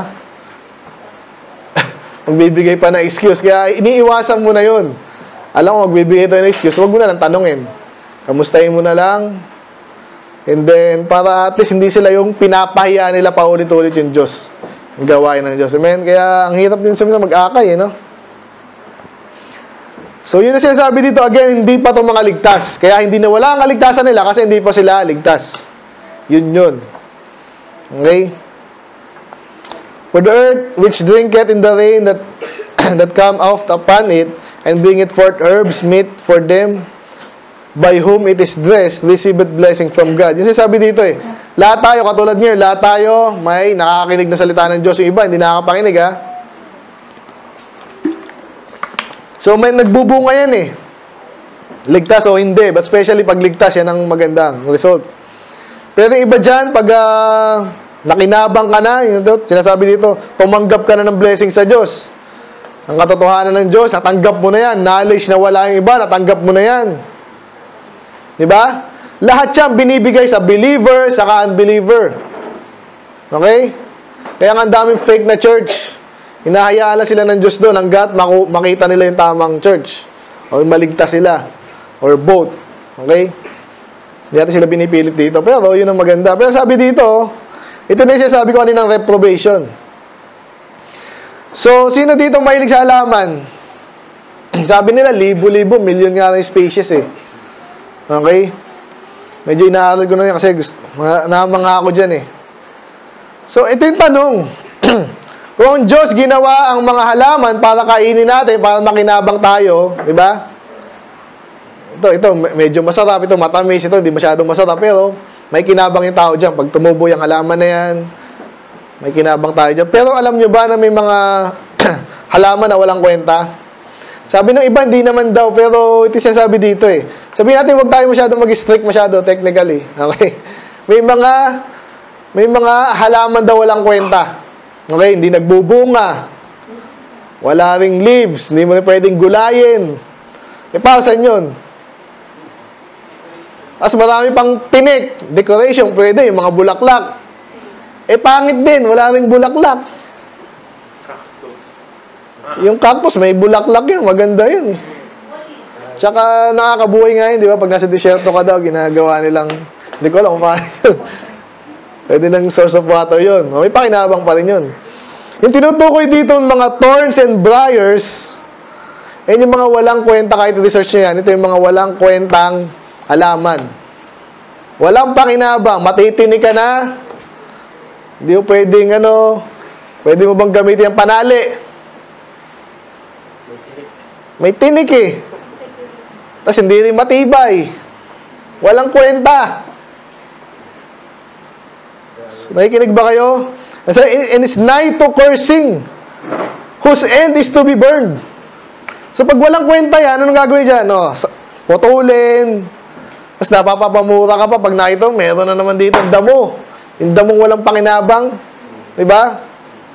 Magbibigay pa na excuse. Kaya iniiwasan mo na yun. Alam mo, magbibigay tayo ng excuse. Huwag mo na lang tanungin. Kamustahin mo na lang. And then, para at least hindi sila yung pinapahiya nila paulit-ulit yung Diyos. Yung gawain ng Diyos. Amen? Kaya, ang hirap din sa mga mag-akay, eh, no? So, yun na sinasabi dito, again, hindi pa itong mga ligtas. Kaya hindi na wala ang kaligtasan nila kasi hindi pa sila ligtas. Yun yun. Okay? For the earth which drinketh in the rain that that come out upon it, and bringeth forth herbs meet for them, by whom it is dressed, receiveth blessing from God. Yun sinasabi dito eh. Lahat tayo, katulad niyo, lahat tayo may nakakakinig na salita ng Diyos. Yung iba, hindi nakakapakinig ha. So, may nagbubunga yan eh. Ligtas o hindi. But especially pag ligtas, yan ang magandang result. Pero yung iba dyan, pag uh, nakinabang ka na, yun, sinasabi dito, tumanggap ka na ng blessing sa Diyos. Ang katotohanan ng Diyos, natanggap mo na yan. Knowledge na wala yung iba, natanggap mo na yan. Diba? Lahat yan binibigay sa believer, sa unbeliever. Okay? Kaya nga ang daming fake na church. Hinahayaan lang sila ng Diyos doon hanggat makita nila yung tamang church. O maligtas sila. Or both. Okay? Hindi natin sila binipilit dito. Pero yun ang maganda. Pero sabi dito, ito na yung sinasabi ko kaninang reprobation. So, sino dito mahilig sa halaman? Sabi nila, libo-libo, milyon nga ng species eh. Okay? Medyo inaaral ko na yan kasi gusto, nahamanga ako dyan eh. So, ito yung tanong. Kung Diyos ginawa ang mga halaman para kainin natin, para makinabang tayo, di ba? Ito, ito, medyo masarap, ito matamis, ito hindi masyadong masarap, pero may kinabang yung tao dyan. Pag tumubo yung halaman na yan, may kinabang tayo dyan. Pero alam nyo ba na may mga halaman na walang kwenta? Sabi ng iba, hindi naman daw, pero ito siya sabi dito eh. Sabi natin, huwag tayo masyado mag-strict masyado, technically. Okay? May mga, may mga halaman daw walang kwenta. Okay? Hindi nagbubunga. Wala ring leaves. Hindi mo na pwedeng gulayin. E, para saan yun? As marami pang tinik, decoration, pwede, yung mga bulaklak. E, pangit din, wala ring bulaklak. Yung cactus, may bulaklak yun. Maganda yun eh. Tsaka nakakabuhay nga yun, di ba? Pag nasa disyerto ka daw, ginagawa nilang, hindi ko alam paano yun. Pwede ng source of water yun. May pakinabang pa rin yun. Yung tinutukoy dito ng mga thorns and briars, yun yung mga walang kwenta, kahit research niya yan, ito yung mga walang kwentang halaman. Walang pakinabang. Matitinig ka na. Hindi mo pwedeng, ano, pwede mo bang gamitin yung panali? May tinik eh. Tapos hindi rin matibay. Walang kwenta. Nakikinig ba kayo? And it's nigh to cursing, whose end is to be burned. So pag walang kwenta yan, anong gagawin dyan? No, putulin. Tapos napapapamura ka pa. Pag nakita, meron na naman dito damo. Yung damong walang pakinabang. Diba?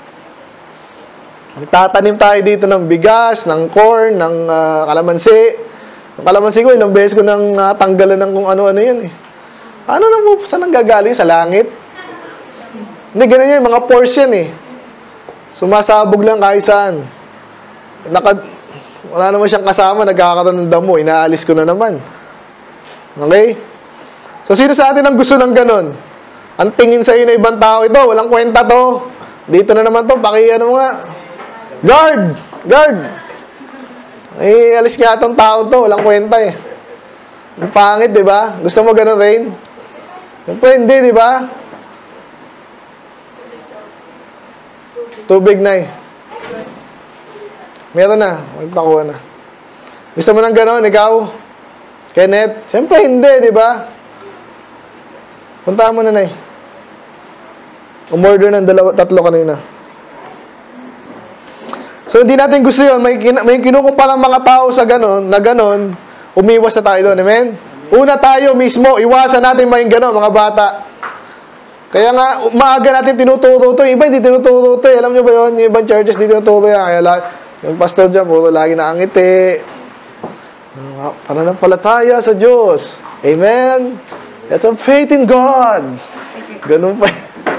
Tatanim tayo dito ng bigas, ng corn, ng uh, kalamansi. Ang kalamansi ko, ilang beses ko nang uh, tanggalan ng kung ano-ano yun eh. Ano na po? Saan ang gagaling? Sa langit? Hindi, ganun yan. Mga pores yan eh. Sumasabog lang kahit saan. Naka, wala naman siyang kasama, nagkakaroon ng damo. Inaalis ko na naman. Okay? So, sino sa atin ang gusto ng ganun? Ang tingin sa iyo na ibang tao, ito, walang kwenta to. Dito na naman to, paki ano nga. Guard! Guard! Eh, alis nga itong tao to. Walang kwenta eh. Ang pangit, di ba? Gusto mo ganun rin? Pwede, di ba? Tubig na eh. Meron na. Magpakuha na. Gusto mo ng ganun, ikaw? Kenneth? Siyempre hindi, di ba? Punta mo na na eh. Umorder ng dalawa, tatlo kanina. So, hindi natin gusto yun. May, kin may kinukumpalang mga tao sa ganon, na ganon, umiwas na tayo doon. Amen? Una tayo mismo, iwasan natin maging ganon, mga bata. Kaya nga, maaga natin tinuturo ito. Iba hindi tinuturo ito. Alam nyo ba yun? Yung ibang churches, hindi tinuturo yan. Kaya yung pastor dyan, puro lagi nakangiti. Pananampalataya sa Diyos. Amen? Let's have faith in God. Ganun pa.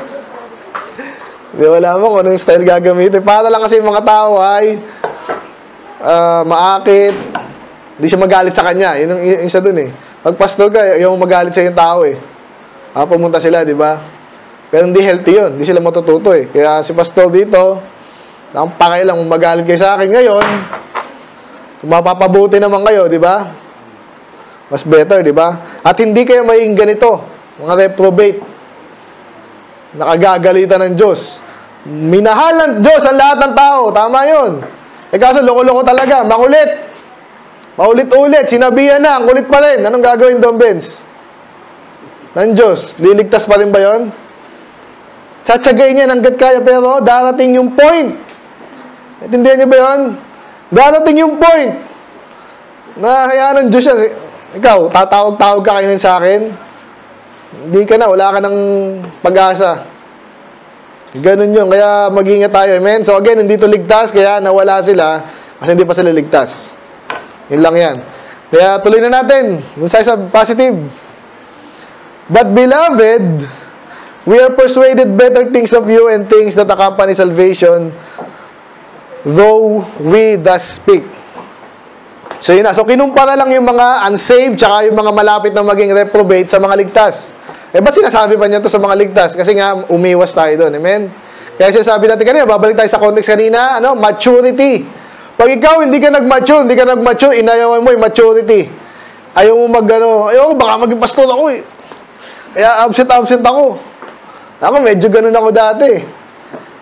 Di wala mo kung anong style gagamitin. Para lang kasi yung mga tao ay uh, maakit. Hindi siya magalit sa kanya. Yun ang isa dun eh. Pag pastor ka, yung magalit sa yung tao eh. Ah, pumunta sila, di ba? Pero hindi healthy yun. Hindi sila matututo eh. Kaya si pastor dito, ang pakailang magalit kayo sa akin ngayon, kung mapapabuti naman kayo, di ba? Mas better, di ba? At hindi kayo maging ganito, mga reprobate. Nakagagalitan ng Diyos. Minahal ng Diyos ang lahat ng tao. Tama yun. Eh kaso loko-loko talaga. Makulit. Paulit-ulit. Sinabihan na. Ang kulit pa rin. Anong gagawin doon, Benz? Ng Diyos. Liligtas pa rin ba yun? Tsatsagay niya hanggat kaya. Pero darating yung point. Intindihan niyo ba yun? Darating yung point. Na hayaan ng Diyos yan. Ikaw, tatawag-tawag ka kayo sa akin. Hindi ka na, wala ka ng pag-asa. Ganun yun, kaya mag-ingat tayo, amen? So again, hindi to ligtas, kaya nawala sila, kasi hindi pa sila ligtas. Yun lang yan. Kaya tuloy na natin, yung size of positive. But beloved, we are persuaded better things of you and things that accompany salvation, though we thus speak. So yun na, so kinumpara lang yung mga unsaved, tsaka yung mga malapit na maging reprobate sa mga ligtas. Eh, ba't sinasabi pa niya to sa mga ligtas? Kasi nga, umiwas tayo doon. Amen? Kaya sinasabi natin kanina, babalik tayo sa context kanina, ano? Maturity. Pag ikaw hindi ka nag-mature, hindi ka nag-mature, inayawan mo yung maturity. Ayaw mo mag, ano, ayaw, baka maging pastor ako eh. Kaya absent-absent ako. Ako, medyo ganun ako dati.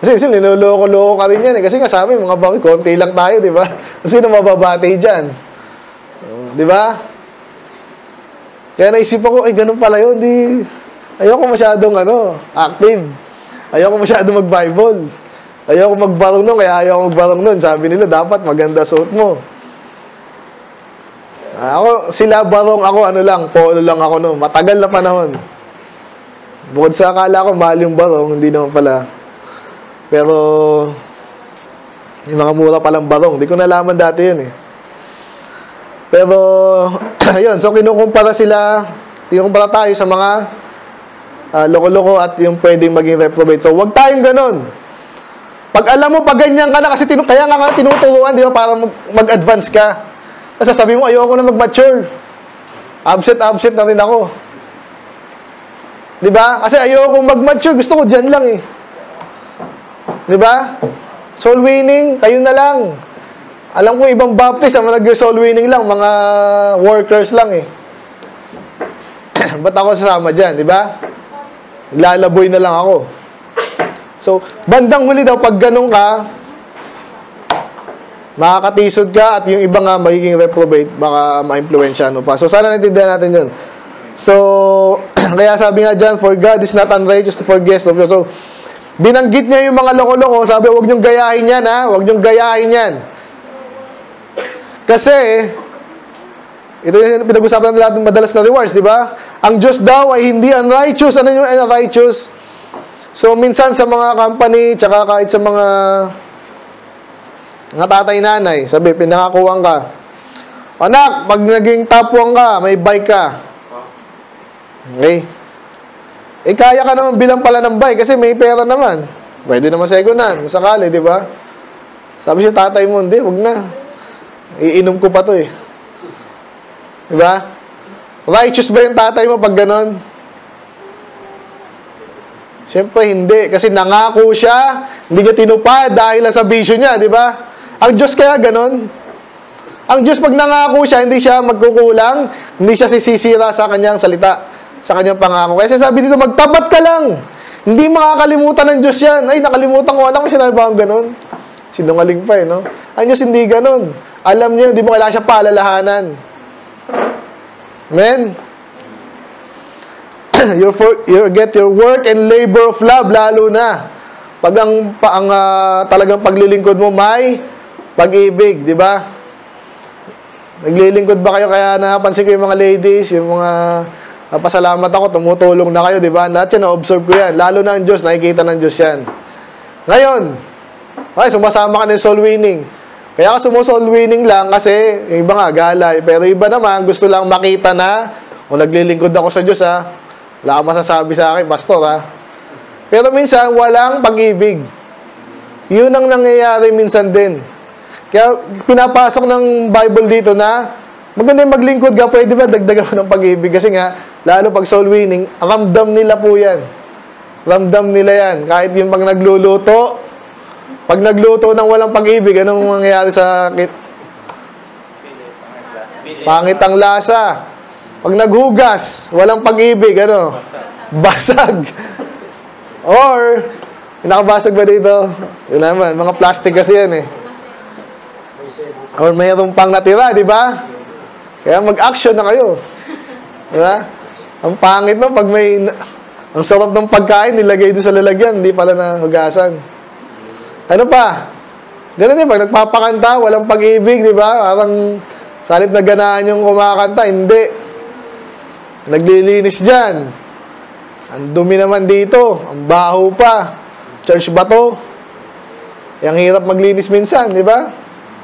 Kasi sila, niloloko-loko ka rin yan eh. Kasi nga sabi, mga bakit, konti lang tayo, di ba? Kasi na mababati dyan. Uh, di ba? Kaya naisip ako, ay, ganun pala yun. Di, ayoko masyadong, ano, active. Ayoko masyadong mag-Bible. Ayoko magbarong nun, kaya ayoko magbarong nun. Sabi nila, dapat maganda suot mo. Ako, sila barong, ako ano lang, polo lang ako no. Matagal na panahon. Bukod sa akala ko, mahal yung barong, hindi naman pala. Pero, yung mga mura palang barong, hindi ko nalaman dati yun eh. Pero, ayun, so kinukumpara sila, kinukumpara tayo sa mga uh, loko-loko at yung pwedeng maging reprobate. So, wag tayong ganun. Pag alam mo, pag ganyan ka na, kasi tinu kaya nga nga tinuturuan, di ba, para mag-advance ka. Kasi sabi mo, ayoko na mag-mature. Absent, absent na rin ako. Diba? Kasi ayoko mag-mature. Gusto ko dyan lang eh. Diba? Soul winning, kayo na lang. Alam ko ibang baptist, ang nag-soul winning lang, mga workers lang eh. Ba't ako sasama dyan? Diba? Lalaboy na lang ako. So, bandang huli daw, pag ganun ka, makakatisod ka at yung iba nga magiging reprobate, baka ma-influensyahan mo pa. So, sana naintindihan natin yun. So, kaya sabi nga dyan, for God is not unrighteous to forget of you. So, binanggit niya yung mga loko-loko, sabi, huwag niyong gayahin yan, ha? Huwag niyong gayahin yan. Kasi, ito yung pinag-usapan natin madalas na rewards, di ba? Ang Diyos daw ay hindi unrighteous. Ano yung unrighteous? So, minsan sa mga company, tsaka kahit sa mga nga tatay-nanay, sabi, pinakakuwang ka. Anak, pag naging top one ka, may bike ka. Okay? Eh, kaya ka naman bilang pala ng bike kasi may pera naman. Pwede naman second-hand, kung sakali, di ba? Sabi siya, tatay mo, hindi, wag na. Iinom ko pa to eh. Di ba? Righteous ba yung tatay mo pag ganon? Siyempre, hindi. Kasi nangako siya, hindi niya tinupad dahil sa vision niya, di ba? Ang Diyos kaya ganon. Ang Diyos pag nangako siya, hindi siya magkukulang, hindi siya sisisira sa kanyang salita, sa kanyang pangako. Kaya sabi dito, magtapat ka lang. Hindi makakalimutan ng Diyos yan. Ay, nakalimutan ko, anak ko, sinabi ba ang ganon? Sinungaling pa eh, no? Ang Diyos hindi ganon. Alam niyo, hindi mo kailangan siya paalalahanan. Amen? you, for, you get your work and labor of love, lalo na. Pag ang, pa, ang uh, talagang paglilingkod mo may pag-ibig, di ba? Naglilingkod ba kayo? Kaya napansin ko yung mga ladies, yung mga uh, pasalamat ako, tumutulong na kayo, di ba? Lahat yan, na-observe ko yan. Lalo na ang Diyos, nakikita ng Diyos yan. Ngayon, ay, sumasama ka ng soul winning. Kaya ka sumo-soul winning lang kasi yung iba nga, galay. Pero iba naman, gusto lang makita na o naglilingkod ako sa Diyos, ha? Wala kang masasabi sa akin, pastor, ha? Pero minsan, walang pag-ibig. Yun ang nangyayari minsan din. Kaya pinapasok ng Bible dito na maganda yung maglingkod ka, pwede ba dagdagan mo ng pag-ibig? Kasi nga, lalo pag soul winning, ramdam nila po yan. Ramdam nila yan. Kahit yung pag nagluluto, pag nagluto ng walang pag-ibig, anong mangyayari sa pangit ang lasa? Pag naghugas, walang pag-ibig, ano? Basag. Or, nakabasag ba dito? Yun naman, mga plastic kasi yan eh. Or mayroong pang natira, di ba? Kaya mag-action na kayo. Di ba? Ang pangit mo, pag may, ang sarap ng pagkain, nilagay doon sa lalagyan, hindi pala nahugasan. Ano pa? Ganun din, pag nagpapakanta, walang pag-ibig, di ba? Parang salip na ganahan yung kumakanta, hindi. Naglilinis dyan. Ang dumi naman dito, ang baho pa. Church ba to? Ang hirap maglinis minsan, di ba?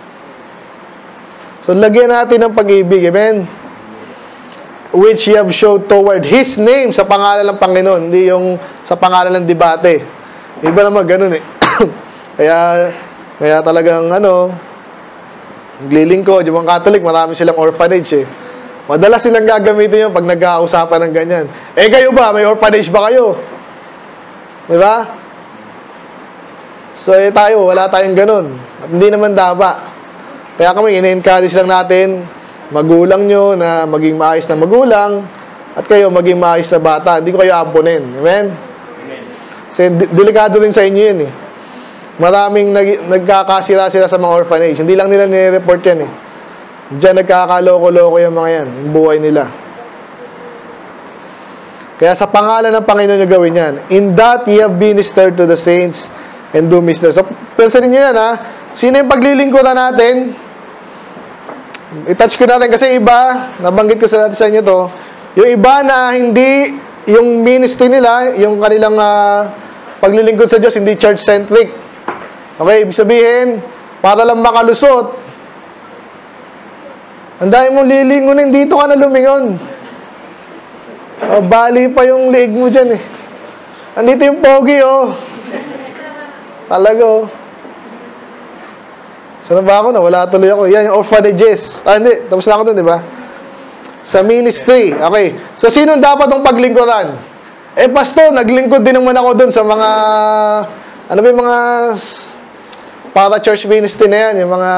So, lagyan natin ng pag-ibig, amen? Which you have showed toward His name, sa pangalan ng Panginoon, hindi yung sa pangalan ng debate. Iba naman ganun eh. Kaya, kaya talagang, ano, naglilingkod, yung mga Catholic, marami silang orphanage eh. Madalas silang gagamitin yun pag nag-ausapan ng ganyan. Eh, kayo ba? May orphanage ba kayo? Diba? So, eh, tayo, wala tayong ganun. At hindi naman dapat. Kaya kami, ina-encourage lang natin, magulang nyo na maging maayos na magulang, at kayo maging maayos na bata. Hindi ko kayo ampunin. Amen? Amen. Kasi delikado rin sa inyo yun eh. maraming nag, nagkakasira sila sa mga orphanage. Hindi lang nila nire-report yan eh. Diyan nagkakaloko-loko yung mga yan, yung buhay nila. Kaya sa pangalan ng Panginoon nyo gawin yan. In that ye have ministered to the saints and do minister. So, pensanin nyo yan ha. Sino yung paglilingkuran natin? I-touch ko natin kasi iba, nabanggit ko sa, sa inyo to, yung iba na hindi, yung ministry nila, yung kanilang uh, paglilingkod sa Diyos, hindi church-centric. Okay, ibig sabihin, para lang makalusot, ang dahil mo lilingunin, dito ka na lumingon. Oh, bali pa yung liig mo dyan eh. Andito yung pogi oh. Talaga oh. Saan ba ako? Nawala tuloy ako. Yan, yung orphanages. Ah, hindi. Tapos na ako dun, di ba? Sa ministry. Okay. So, sino dapat ang paglingkuran? Eh, pastor, naglingkod din naman ako dun sa mga, ano ba yung mga para church ministry na yan, yung mga,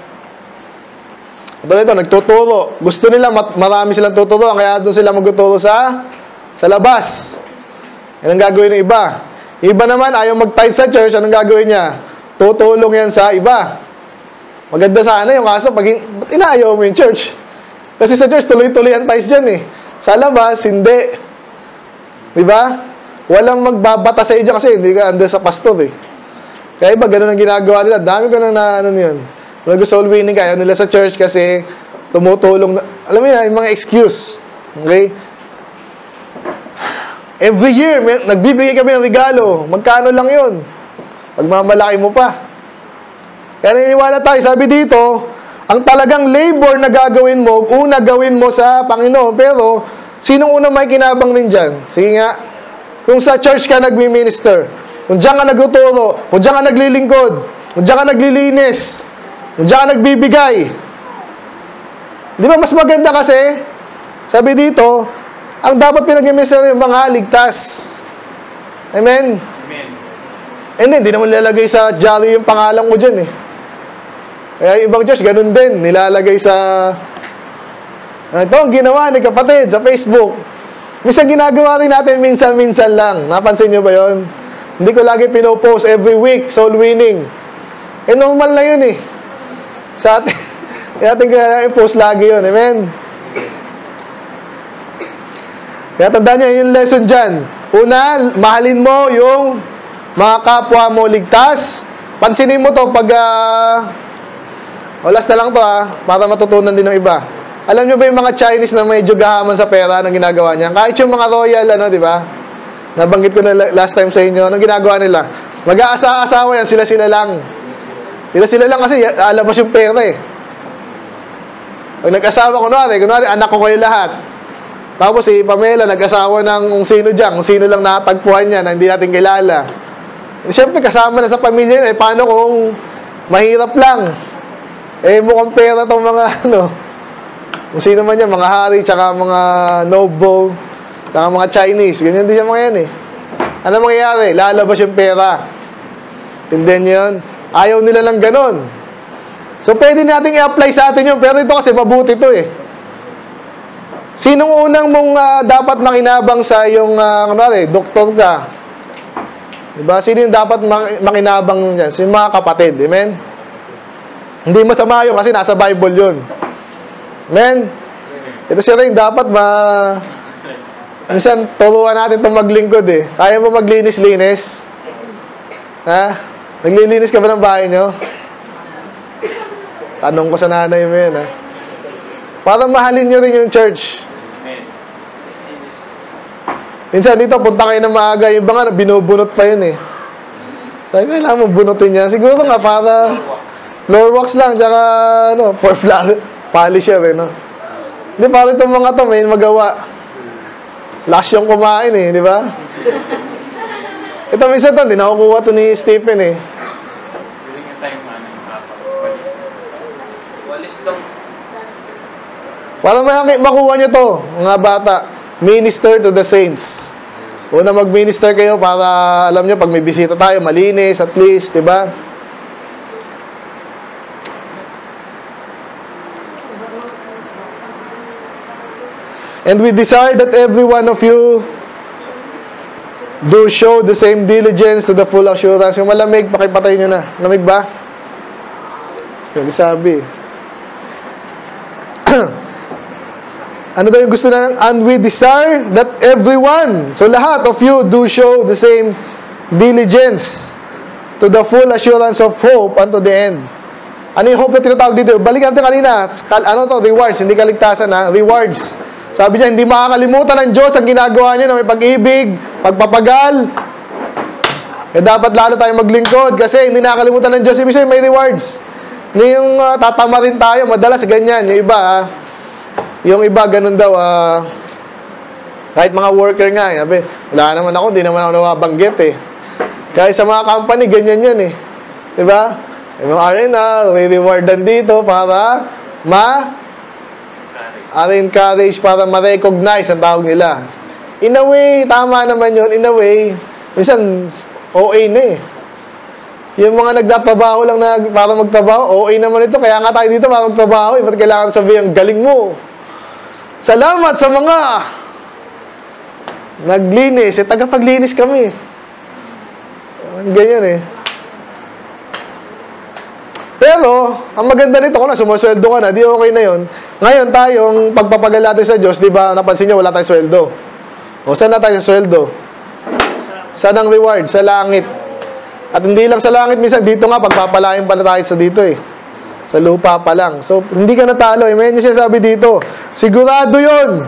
ito ito, nagtuturo. Gusto nila, marami silang tuturo, kaya doon sila magtuturo sa, sa labas. Yan ang gagawin ng iba. Iba naman, ayaw mag-tithe sa church, anong gagawin niya? Tutulong yan sa iba. Maganda sana yung kaso, pag ba't inaayaw mo yung church? Kasi sa church, tuloy-tuloy ang tithe dyan eh. Sa labas, hindi. Diba? Walang magbabata sa iyo kasi hindi ka andun sa pastor eh. Kaya iba, ganun ang ginagawa nila. Dami ko nang na, ano yun. Nag-soul winning kaya nila sa church kasi tumutulong. Na, alam mo yan, yung mga excuse. Okay? Every year, may, nagbibigay kami ng regalo. Magkano lang yun? Pagmamalaki mo pa. Kaya naniniwala tayo, sabi dito, ang talagang labor na gagawin mo, una gawin mo sa Panginoon. Pero, sinong unang may kinabang din dyan? Sige nga. Kung sa church ka nagmi-minister, kung diyan ka nagtuturo, kung diyan ka naglilingkod, kung diyan ka naglilinis, kung diyan ka nagbibigay. Di ba mas maganda kasi, sabi dito, ang dapat pinag-minister yung mga ligtas. Amen? Amen. And then, di naman nilalagay sa diary yung pangalan mo dyan eh. Kaya ibang church, ganun din. Nilalagay sa, ito ang ginawa ni kapatid sa Facebook. Minsan ginagawa rin natin minsan-minsan lang. Napansin nyo ba yun? Hindi ko lagi pinopost every week, soul winning. Eh, normal na yun eh. Sa atin, ating i-post lagi yun. Amen? Kaya tandaan nyo, yung lesson dyan. Una, mahalin mo yung mga kapwa mo ligtas. Pansinin mo to pag, uh, olas na lang to ha, para matutunan din ng iba. Alam nyo ba yung mga Chinese na medyo gahaman sa pera ng ginagawa niya? Kahit yung mga royal, ano, di ba? Nabanggit ko na last time sa inyo, anong ginagawa nila? Mag-aasa-asawa yan, sila-sila lang. Sila-sila lang kasi alabas yung pera eh. Pag nag-asawa, kunwari, kunwari, anak ko kayo lahat. Tapos si Pamela, nag-asawa ng kung sino dyan, kung sino lang natagpuan niya na hindi natin kilala. Eh, siyempre, kasama na sa pamilya eh, paano kung mahirap lang? Eh, mukhang pera tong mga, ano, kung sino man yan, mga hari, tsaka mga noble, tsaka mga Chinese, ganyan din yung mga yan eh. Ano mangyayari? Lalabas yung pera. Tindihan nyo yun? Ayaw nila lang ganun. So, pwede natin i-apply sa atin yun, pero ito kasi mabuti to eh. Sinong unang mong uh, dapat makinabang sa yung, uh, kunwari, doktor ka? Diba? Sino yung dapat makinabang dyan? So, yung mga kapatid. Amen? Hindi masama yun kasi nasa Bible yun. Amen? Ito siya rin dapat ma... Minsan, turuan natin itong maglingkod eh. Kaya mo maglinis-linis? Ha? Naglilinis ka ba ng bahay nyo? Tanong ko sa nanay mo yun ha. Para mahalin nyo rin yung church. Minsan dito, punta kayo ng maaga. Yung ba nga, binubunot pa yun eh. Sabi ko, kailangan mo bunutin yan. Siguro nga, para floor wax lang, tsaka, ano, for polisher eh, no? Hindi, para itong mga to, may magawa. Last yung kumain eh, di ba? Ito, minsan to, hindi nakukuha to ni Stephen eh. Para makuha nyo to, mga bata, minister to the saints. Una mag-minister kayo para, alam nyo, pag may bisita tayo, malinis, at least, di ba? And we desire that every one of you Do show the same diligence to the full assurance. Yung malamig, pakipatay nyo na. Lamig ba? Yung sabi. Ano daw yung gusto na? And we desire that everyone, so lahat of you, do show the same diligence to the full assurance of hope unto the end. Ano yung hope na tinatawag dito? Balikan natin kanina. Ano to? Rewards. Hindi kaligtasan ha? Rewards. Sabi niya, hindi makakalimutan ng Diyos ang ginagawa niya na may pag-ibig, pagpapagal. Eh dapat lalo tayong maglingkod kasi hindi nakakalimutan ng Diyos. Ibig sabihin may rewards. Yung uh, tatama rin tayo, madalas ganyan. Yung iba, ha? Yung iba, ganun daw, uh, kahit mga worker nga, sabi, wala naman ako, hindi naman ako nawabanggit eh. Kaya sa mga company, ganyan yan eh. Diba? Yung R and R, re-rewardan dito para ma encourage, para ma-recognize ang tawag nila. In a way, tama naman yun. In a way, minsan, O A na eh. Yung mga nagtatrabaho lang na para magtrabaho, O A naman ito. Kaya nga tayo dito para magtrabaho. Eh, ba't kailangan sabihin, ang galing mo. Salamat sa mga naglinis. Eh, tagapaglinis kami. Ganyan eh. Pero, ang maganda nito, kung na sumusweldo ka na, di okay na yun. Ngayon, tayong pagpapagal natin sa Diyos, di ba, napansin nyo, wala tayong sweldo. O, saan na tayo sa sweldo? Saan ang reward? Sa langit. At hindi lang sa langit, minsan dito nga, pagpapalain pa na tayo sa dito eh. Sa lupa pa lang. So, hindi ka natalo. Eh, may nyo siya sabi dito. Sigurado yun.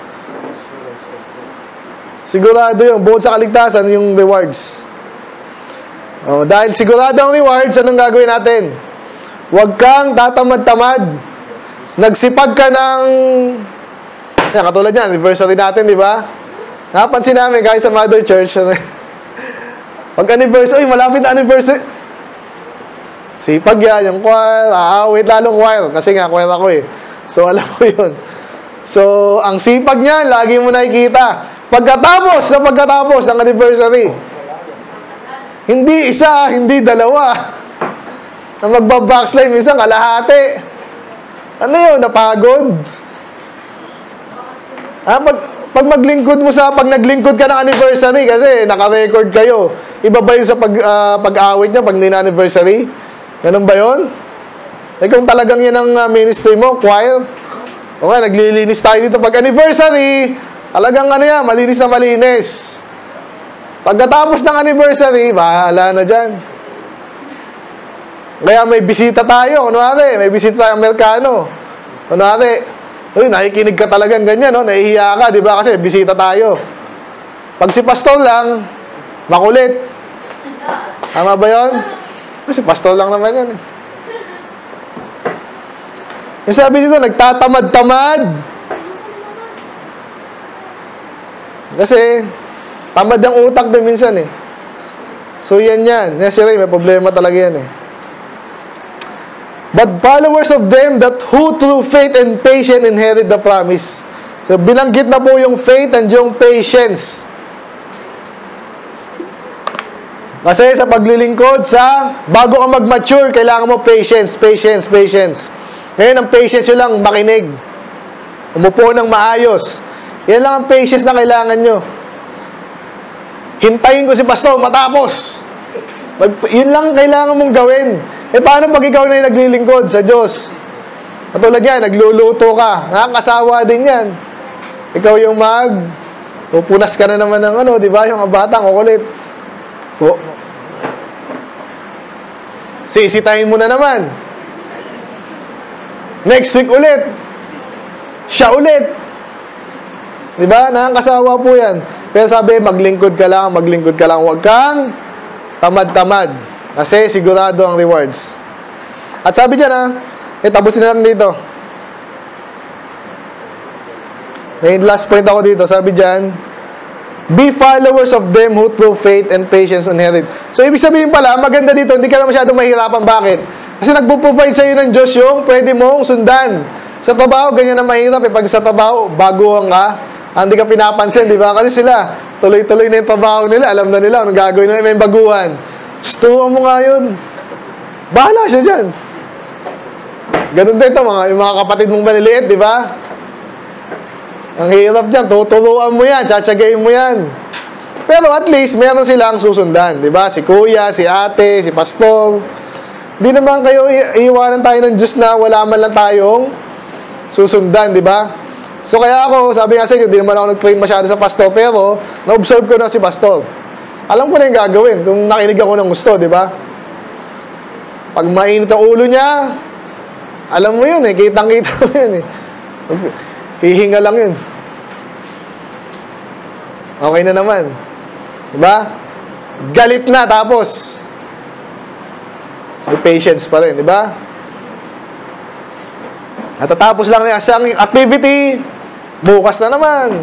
Sigurado yun. Bukod sa kaligtasan, yung rewards. O, dahil sigurado ang rewards, anong gagawin natin? Huwag kang tatamad-tamad. Nagsipag ka ng... Yan, katulad yan, anniversary natin, di ba? Napansin namin, kahit sa Mother Church, pag anniversary, uy, malapit na anniversary. Sipag yan, yung choir, aawit lalong choir. Kasi nga, choir ako eh. So, alam ko yun. So, ang sipag niyan, lagi mo nakikita. Pagkatapos na pagkatapos ng anniversary, hindi isa, hindi dalawa. Na magbabackslide, minsan kalahati. Ano yun? Napagod? Ah, pag, pag maglingkod mo sa, pag naglingkod ka ng anniversary, kasi naka-record kayo, iba ba yun sa pag, uh, pag-awit niya, pag hindi na anniversary? Ganun ba yun? Eh kung talagang yan ang uh, ministry mo, choir, okay, naglilinis tayo dito. Pag anniversary, talagang ano yan, malinis na malinis. Pagkatapos ng anniversary, bahala na dyan. Kaya may bisita tayo, kunwari, may bisita tayong Amerikano. Kunwari, uy, nakikinig ka talagang ganyan, no? Nahihiya ka, di ba? Kasi bisita tayo. Pag si pastor lang, makulit. Tama ba yun? Kasi pastor lang naman yan, eh. Yung sabi dito, nagtatamad-tamad. Kasi, tamad ang utak din minsan, eh. So, yan yan. Yan si Ray, may problema talaga yan, eh. But followers of them that who through faith and patience inherit the promise. So, binanggit na po yung faith and yung patience. Kasi sa paglilingkod, sa bago ka mag-mature, kailangan mo patience, patience, patience. Ngayon, ang patience nyo lang, makinig. Umupo ng maayos. Yan lang ang patience na kailangan nyo. Hintayin ko si pastor, matapos. Mag, yun lang kailangan mong gawin. Eh, paano pag ikaw na yung naglilingkod sa Diyos? Katulad yan, nagluluto ka. Nakakasawa din yan. Ikaw yung mag... Pupunas ka na naman ng ano, di ba? Yung batang, kukulit. O, sisitahin mo na naman. Next week ulit. Siya ulit. Di ba? Nakakasawa po yan. Pero sabi, maglingkod ka lang, maglingkod ka lang. Huwag kang tamad-tamad. Kasi sigurado ang rewards. At sabi dyan, ha, eh, tapusin natin dito. May last point ako dito. Sabi dyan, be followers of them who through faith and patience inherit. So, ibig sabihin pala, maganda dito, hindi ka na masyadong mahirapan. Bakit? Kasi nagpo-provide sa'yo ng Diyos yung pwede mong sundan. Sa trabaho, ganyan na mahirap. Eh, pag sa trabaho, baguhan ka, hindi ka pinapansin, di ba? Kasi sila, tuloy-tuloy na yung trabaho nila. Alam na nila, anong gagawin nila, may baguhan. Turuan mo nga yun. Bahala siya dyan. Ganun din ito, mga, yung mga kapatid mong maliliit, di ba? Ang hirap dyan, tuturuan mo yan, tsatsagayin mo yan. Pero at least, meron silang susundan. Di ba? Si kuya, si ate, si pastor. Hindi naman kayo iiwanan tayo ng Diyos na wala man lang tayong susundan, di ba? So kaya ako, sabi nga sa inyo, di naman ako nag-train masyado sa pastor, pero na-observe ko na si pastor. Alam ko na yung gagawin kung nakinig ako ng gusto, di ba? Pag mainit ang ulo niya, alam mo yun eh, kitang-kita mo yun eh. Hihinga lang yun. Okay na naman. Diba? Galit na, tapos may patience pa rin, diba? At tatapos lang niya isang activity, bukas na naman.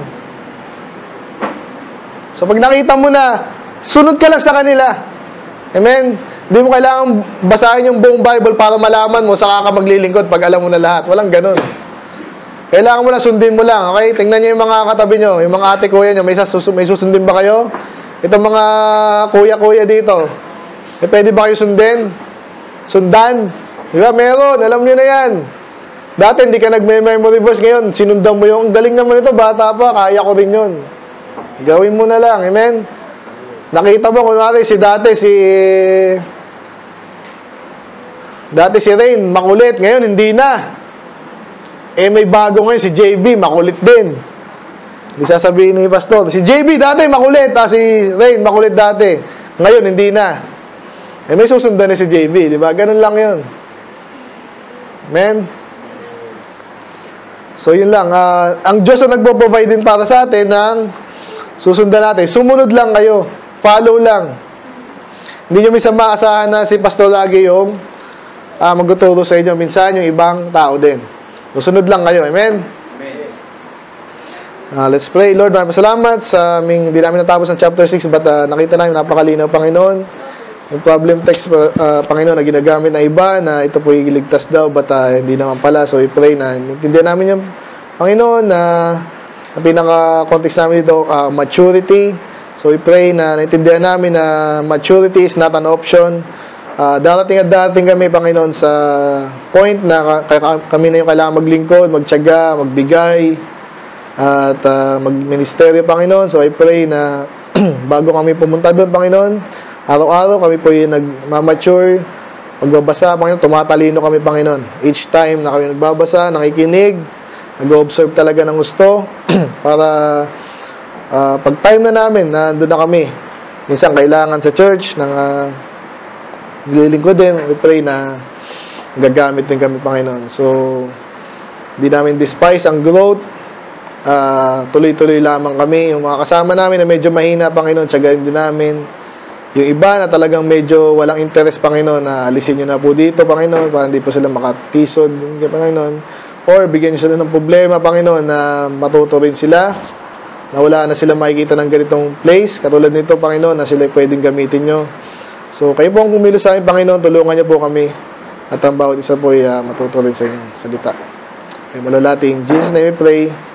So pag nakita mo na, sunod ka lang sa kanila. Amen? Hindi mo kailangan basahin yung buong Bible para malaman mo, saka ka maglilingkod pag alam mo na lahat. Walang ganun. Kailangan mo lang, sundin mo lang. Okay? Tingnan nyo yung mga katabi nyo, yung mga ate, kuya nyo. May, sus may susundin ba kayo? Itong mga kuya-kuya dito. Eh, pwede ba kayo sundin? Sundan? Di ba? Meron. Alam nyo na yan. Dati, hindi ka nag-memory verse. Ngayon, sinundan mo yung, galing naman ito, bata pa, kaya ko rin yun. Gawin mo na lang. Amen? Nakita mo, kunwari, si dati, si... Dati si Rain, makulit. Ngayon, hindi na. Eh, may bago ngayon, si J B, makulit din. Hindi sasabihin ni pastor, si J B dati makulit, ah, si Rain makulit dati. Ngayon, hindi na. Eh, may susundan na si J B, di ba? Ganun lang yun. Amen? So, yun lang. Uh, ang Diyos ang nagpo-provide din para sa atin ng susundan natin. Sumunod lang kayo. Follow lang. Hindi nyo minsan maasahan na si pastor lagi yung uh, magtuturo sa inyo. Minsan yung ibang tao din. Susunod lang kayo. Amen? Amen. Uh, let's pray. Lord, maraming salamat sa aming, hindi namin natapos ng chapter six, but uh, nakita namin napakalinaw, Panginoon. Yung problem text, uh, Panginoon, na ginagamit ng iba, na ito po iligtas daw, but uh, hindi naman pala. So, we pray na intindihan namin yung Panginoon na ang pinaka-context namin dito, uh, maturity. So, we pray na naintindihan namin na maturity is not an option. Uh, darating at darating kami, Panginoon, sa point na kami na yung kailangan maglingkod, magtiyaga, magbigay, at uh, magministeryo, Panginoon. So, I pray na bago kami pumunta doon, Panginoon, araw-araw kami po yung nagmamature, magbabasa, Panginoon, tumatalino kami, Panginoon. Each time na kami nagbabasa, nakikinig, nag-observe talaga ng gusto, para uh, pag time na namin, na doon na kami. Minsan, kailangan sa church, ng uh, nililingkod din, we pray na gagamit din kami, Panginoon. So, hindi namin despise ang growth. Uh, tuloy-tuloy lamang kami. Yung mga kasama namin na medyo mahina, Panginoon, tiyagain din namin. Yung iba na talagang medyo walang interest, Panginoon, na alisin nyo na po dito, Panginoon, para hindi po sila makatisod, Panginoon. Or bigyan nyo sila ng problema, Panginoon, na matuto rin sila, na wala na sila makikita ng ganitong place. Katulad nito, Panginoon, na sila pwedeng gamitin nyo. So, kayo po ang kumilos sa amin, Panginoon, tulungan niyo po kami at ang bawat isa po ay uh, matuto rin sa inyong salita. Ay malalati, in Jesus' name we pray.